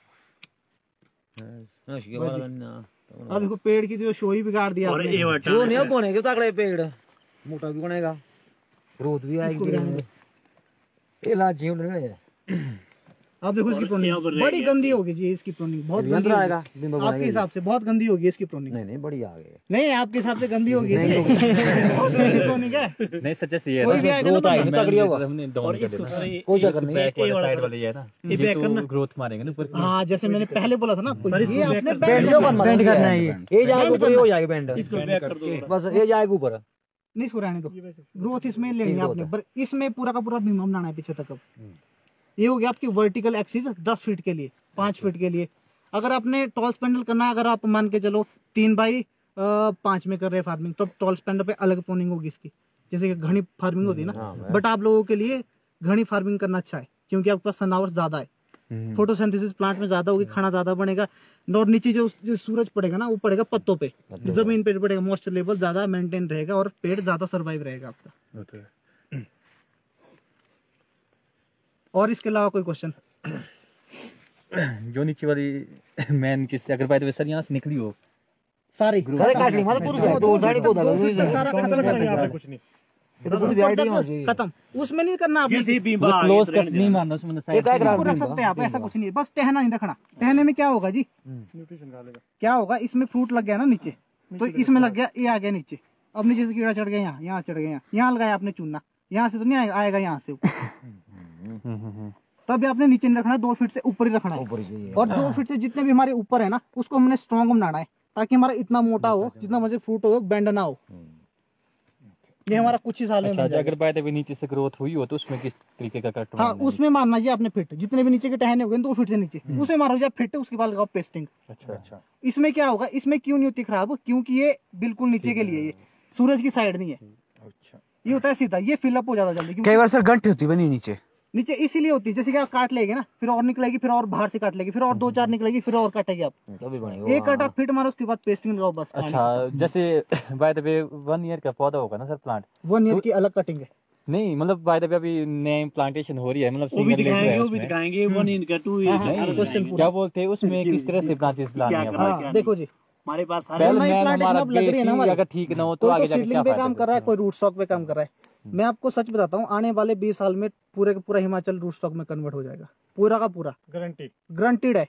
हां इसके बाद ना अब देखो पेड़ की जो शो ही बिगाड़ दिया और आपने। ये वाटर जो नहीं बनेगा तगड़े पेड़, मोटा भी बनेगा, ग्रोथ भी आएगी। ये ला जीव लगे। अब देखो इसकी प्रोनिंग बड़ी गंदी होगी जी, इसकी प्रोनिंग बहुत गंदी आएगा होगी। आपके हिसाब से बहुत गंदी होगी इसकी प्रोनिंग। नहीं नहीं बढ़िया आ गए। नहीं आपके हिसाब से गंदी होगी बहुत गंदी प्रोनिंग है। नहीं सच्चा सही है कोई भी आएगा ना ग्रोथ आएगी तगड़ी होगा। हमने डाउन कर देना, कोई चक्कर नहीं, बैक वाला साइड वाला ये है ना, ये बैक करना, ग्रोथ मारेंगे ना ऊपर। हाँ जैसे मैंने पहले बोला था ना आपको, ये आपने बैंड जो बैंड करना है, ये जाएगा ऊपर, हो जाएगा बैंड, इसको बैक कर दो। बस ये जाएगा ऊपर। नहीं इसको रहने दो, ग्रोथ इसमें लेनी है आपने, पर इसमें पूरा का पूरा बीम बनाना है पीछे तक। अब ये हो गया आपकी वर्टिकल एक्सिस दस फीट के लिए, पाँच फीट के लिए। अगर आपने टॉल स्पेंडल करना है, अगर आप मान के चलो तीन बाई पाँच में कर रहे हैं फार्मिंग, तो टॉल स्पेंडल पे अलग प्रोनिंग होगी इसकी, जैसे कि घनी फार्मिंग होती है ना। बट आप लोगों के लिए घनी फार्मिंग करना अच्छा है, क्योंकि आपके पास सन आवर्स ज्यादा है, फोटोसिंथेसिस प्लांट में ज्यादा होगी, खाना ज्यादा बनेगा। और नीचे जो जो सूरज पड़ेगा ना, वो पड़ेगा पत्तों पे, जमीन पे पड़ेगा, मॉइस्चर लेवल ज्यादा मेंटेन रहेगा और पेड़ ज्यादा सर्वाइव रहेगा आपका। और इसके अलावा कोई क्वेश्चन? जो नीचे वाली मैं नीचे से अगर बाय द वे सर यहाँ से निकली हो सारी अरे काट ली मतलब पूरा दो दाढ़ी को दो फीट तक सारा खत्म कर देंगे, कुछ नहीं, तो पूरी आईडी हो जाएगी खत्म। उसमें नहीं करना आपने, जैसे भी क्लोज कट नहीं मारना उसमें साइड। इसको रख सकते हैं आप, ऐसा कुछ नहीं है, बस टहना नहीं रखना। टहने में क्या होगा जी, न्यूट्रिशन खा लेगा। क्या होगा, इसमें फ्रूट लग गया ना नीचे, तो इसमें लग गया, ये आ गया नीचे। अब नीचे से कीड़ा चढ़ गया यहाँ, यहाँ चढ़ गया यहाँ, यहाँ लगाया आपने चूना, यहाँ से तो नहीं आएगा, यहाँ से तब आपने नीचे नहीं रखना, दो फीट से ऊपर ही रखना है। और दो फीट से जितने भी हमारे ऊपर है ना, उसको हमने स्ट्रॉन्ग बनाना है, ताकि हमारा इतना मोटा हो, जितना मुझे फ्रूट हो बेंड ना हो। ये हमारा कुछ ही साल में अच्छा, बन जाएगा। अगर बाय द वे नीचे से ग्रोथ हुई हो तो उसमें किस तरीके का कट हाँ उसमें मारना जी आपने फिट, जितने भी नीचे के टहने हो गए दो फीट से नीचे, उसे मारो जी फिट, उसके बाद लगाओ पेस्टिंग। अच्छा अच्छा इसमें क्या होगा, इसमें क्यों नहीं होती खराब, क्योंकि ये बिल्कुल नीचे के लिए, ये सूरज की साइड नहीं है। अच्छा, ये होता है सीधा, ये फिलअप हो जाता जल्दी, क्योंकि कई बार सर गंठ होती बनी नीचे नीचे इसीलिए होती है, जैसे कि आप काट लेंगे ना, फिर और निकलेगी, फिर और बाहर से काट लेगी, फिर और दो चार निकलेगी, फिर और काटेगी आप, तभी बनेगा। एक काटा फिट मारो, उसके बाद पेस्टिंग लगाओ बस। अच्छा जैसे by the way one year का पौधा होगा ना सर प्लांट, वन ईयर की अलग कटिंग है। नहीं मतलब बाय द वे अभी नए प्लांटेशन हो रही है, मतलब वो भी सिंगल दिखाएंगे, वो भी लेयर दिखाएंगे, वन इनका टू क्वेश्चन क्या बोलते हैं उसमें किस तरह से ब्रांचेस लानी है। हाँ देखो जी, हमारे पास सारे पहले नई मैन plantation हमारा अब लग रही है ना बेस हमारी। अगर ठीक ना हो तो कोई आगे तो जाके क्या सीडलिंग पे फायदा काम कर रहा है, कोई रूट स्टॉक पे काम कर रहा है। मैं आपको सच बताता हूँ, आने वाले बीस साल में पूरे का पूरा हिमाचल रूट स्टॉक में कन्वर्ट हो जाएगा, पूरा का पूरा, गारंटी ग्रंटेड है।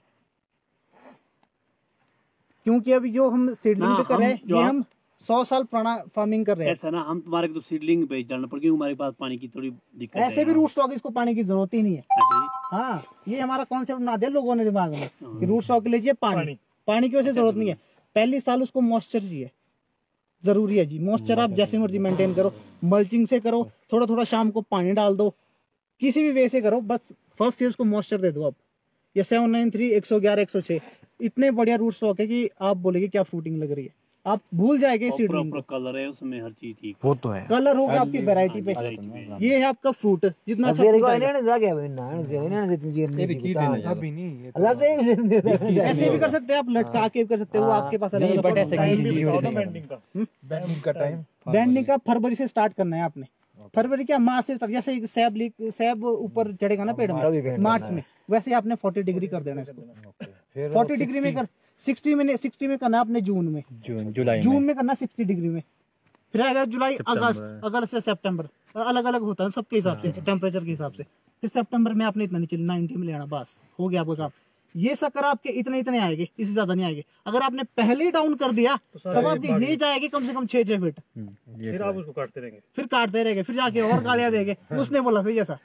क्योंकि अभी जो हम सीडलिंग पे कर रहे हैं, ये हम सौ साल पुराना फार्मिंग कर रहे हैं। ऐसा ना, हम तुम्हारे को तो सीडलिंग पे जाना पड़, क्योंकि हमारे पास पानी की थोड़ी दिक्कत है। ऐसे भी रूट स्टॉक, इसको पानी की जरूरत ही नहीं है। ऐसे ही। हाँ ये हमारा कॉन्सेप्ट बना दिया लोगों ने दिमाग में कि रूट स्टॉक के लिए चाहिए पानी, पानी। पानी की वजह से जरूरत नहीं है। पहली साल उसको मॉइस्चर चाहिए, जरूरी है जी। मॉइस्चर आप जैसे मर्जी मेंटेन करो, मल्चिंग से करो, थोड़ा थोड़ा शाम को पानी डाल दो, किसी भी वे से करो, बस फर्स्ट ईयर उसको मॉइस्चर दे दो आप। ये सेवन नाइन थ्री एक सौ ग्यारह एक सौ छह इतने बढ़िया रूट स्टॉक है कि आप बोलेगे क्या फ्रूटिंग लग रही है, आप भूल जाएंगे सीडलिंग प्रॉपर कलर है उसमें, हर चीज ठीक। वो तो है। कलर होगा आपकी वैरायटी पे। ये है आपका फ्रूट, जितना अच्छा तेरे को जाएगा। इन्हें जाके अब ना इन्हें देती जी ये भी कीट है अभी नहीं अलग से ऐसे भी कर सकते हैं आप, लटका के भी कर सकते हो, वो आपके पास अलग बट ऐसे बेंडिंग का बैंडिंग का टाइम बैंडिंग का फरवरी से स्टार्ट करना है आपने। फरवरी क्या, मार्च से start, जैसे सैब लीक सैब ऊपर चढ़ेगा ना पेड़ में मार्च में, वैसे आपने फोर्टी डिग्री कर देना इसको। फोर्टी डिग्री में कर, सिक्सटी में सिक्सटी में करना आपने जून में, जून जुलाई जून में करना सिक्सटी डिग्री में, फिर आएगा जुलाई अगस्त, अगस्त से सितंबर, अलग अलग होता है सबके हिसाब से, टेम्परेचर के हिसाब से। फिर सितंबर में आपने इतना नीचे नाइनटी में लेना, बस हो गया आपका काम। ये शक्कर आपके इतने इतने आएंगे, इससे ज्यादा नहीं आएंगे। अगर आपने पहले ही डाउन कर दिया तब आपकी नहीं जाएगी कम से कम छह छह फीट, फिर आप उसको काटते रहेंगे, फिर काटते रहेंगे, फिर जाके और गालियां देंगे, उसने बोला था जैसा।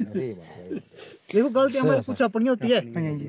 देखो गलती हमारी कुछ अपनी होती है,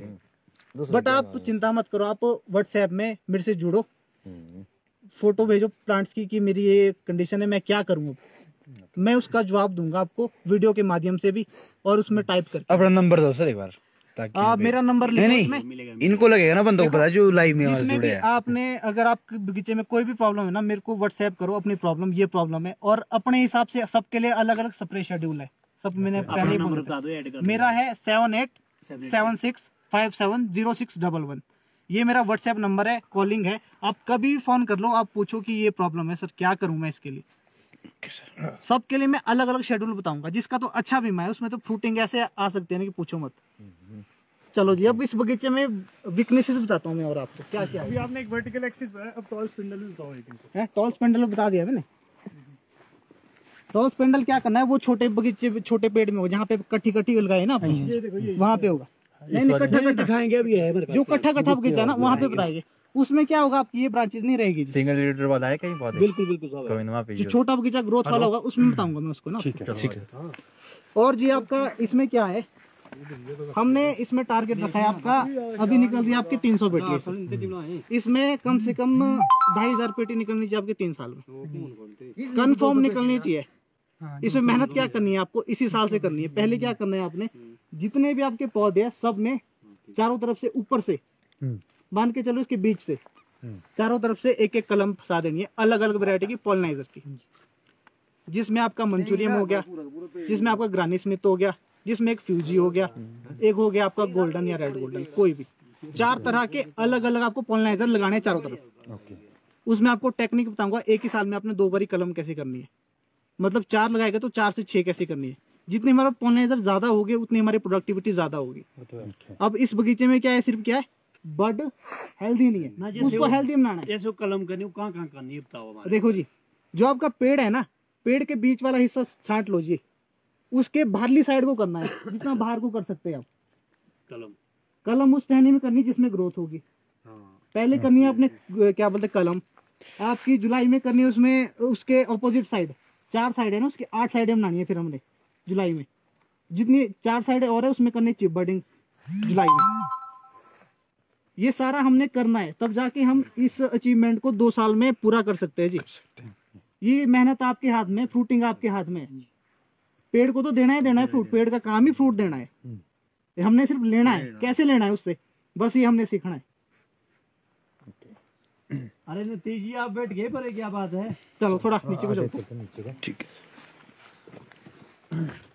बट आप चिंता मत करो, आप व्हाट्सएप में मेरे से जुड़ो, फोटो भेजो प्लांट्स की कि मेरी ये कंडीशन है, मैं क्या करूँ, मैं उसका जवाब दूंगा आपको वीडियो के माध्यम से भी, और उसमें टाइप करके। अपना नंबर दो सर एक बार, ताकि आप मेरा नंबर लिखो नहीं उसमें। नहीं इनको लगेगा ना बंदों को पता जो लाइव में जिसमें जुड़े भी हैं। आपने, अगर आपके बगीचे में कोई भी प्रॉब्लम है ना, मेरे को व्हाट्सएप करो अपनी प्रॉब्लम, ये प्रॉब्लम है, और अपने हिसाब से सबके लिए अलग अलग स्प्रे शेड्यूल है, सब मैंने पहले ही बोला था। बता दो, ऐड कर मेरा है seven eight seven six five seven zero six double one, ये मेरा व्हाट्सएप नंबर है, कॉलिंग है, आप कभी भी फोन कर लो, आप पूछो कि ये प्रॉब्लम है सर, क्या करूं मैं इसके लिए, सबके लिए मैं अलग अलग शेड्यूल बताऊंगा। जिसका तो अच्छा बीमा है उसमें तो फ्रूटिंग ऐसे आ सकते हैं ना कि पूछो मत। चलो जी, अब इस बगीचे में वीकनेसेस बताता हूँ मैं और आपको क्या क्या अभी आपने एक वर्टिकल एक्सिस बताया, अब टॉल स्पिंडल भी बताओ एक इनको। है। टॉल स्पेंडल बता दिया मैंने। टॉल स्पेंडल क्या करना है, वो छोटे बगीचे छोटे पेड़ में हो जहाँ पे कट्ठी कट्ठी लगाए ना आपने, वहाँ पे होगा। नहीं नहीं, कट्ठा कट्ठा दिखाएंगे अभी है मेरे पास। जो कट्ठा कट्ठा बगीचा ना वहाँ पे बताएंगे। उसमें क्या होगा, आपकी ये ब्रांचेस नहीं रहेगी। सिंगल लीटर वाला है कहीं पौधे? बिल्कुल बिल्कुल साहब। कोई ना पे जो छोटा बगीचा ग्रोथ वाला होगा उसमें बताऊंगा मैं उसको ना। ठीक है ठीक है। और जी आपका इसमें क्या है, हमने इसमें टारगेट रखा है आपका, अभी निकल रही है आपकी तीन सौ पेटी। इसमें कम से कम ढाई हजार पेटी निकलनी चाहिए आपके तीन साल में, कन्फर्म निकलनी चाहिए। इसमें मेहनत क्या करनी है आपको, इसी साल से करनी है। पहले क्या करना है आपने, जितने भी आपके पौधे हैं सब में चारों तरफ से ऊपर से मान के चलो, इसके बीच से चारों तरफ से एक एक कलम फंसा देनी है अलग अलग वैरायटी की पॉलिनाइजर की, जिसमें आपका मंचूरियम हो गया, जिसमें आपका ग्रानी स्मिथ हो गया, जिसमें एक फ्यूजी हो गया, एक हो गया आपका गोल्डन या रेड गोल्डन, कोई भी चार तरह के अलग अलग आपको पॉलिनाइजर लगाने हैं चारों तरफ। उसमें आपको टेक्निक बताऊंगा, एक ही साल में आपने दो बारी कलम कैसे करनी है, मतलब चार लगाएगा तो चार से छह कैसे करनी है। जितने हमारा पॉलिनाइजर ज्यादा होगी उतनी हमारी प्रोडक्टिविटी ज्यादा होगी। अब इस बगीचे में क्या है, सिर्फ क्या है, बड हेल्दी नहीं है, उसको हेल्दी बनाना है। जैसे कलम करनी कहाँ कहाँ करनी है बताओ हमारे। देखो जी, जो आपका पेड़ है ना, पेड़ के बीच वाला हिस्सा छांट लो जी, उसके बाहरली साइड को करना है, जितना बाहर को कर सकते हैं आप। कलम कलम उस टहनी में करनी जिसमें ग्रोथ होगी। पहले करनी है आपने क्या बोलते कलम आपकी जुलाई में करनी है, उसमें उसके ऑपोजिट साइड चार साइड है ना, उसकी आठ साइडें बनानी है। फिर हमने जुलाई में जितनी चार साइडें और है उसमें करनी है चिप बडिंग जुलाई में। ये सारा हमने करना है, तब जाके हम इस अचीवमेंट को दो साल में पूरा कर सकते हैं जी। ये मेहनत आपके हाथ में, फ्रूटिंग आपके हाथ में है। पेड़ को तो देना ही देना है फ्रूट, पेड़ का काम ही फ्रूट देना है। हमने सिर्फ लेना है, कैसे लेना है उससे, बस ये हमने सीखना है। अरे नतीज जी आप बैठ गए पर क्या बात है। चलो थोड़ा नीचे को चलते हैं। ठीक है।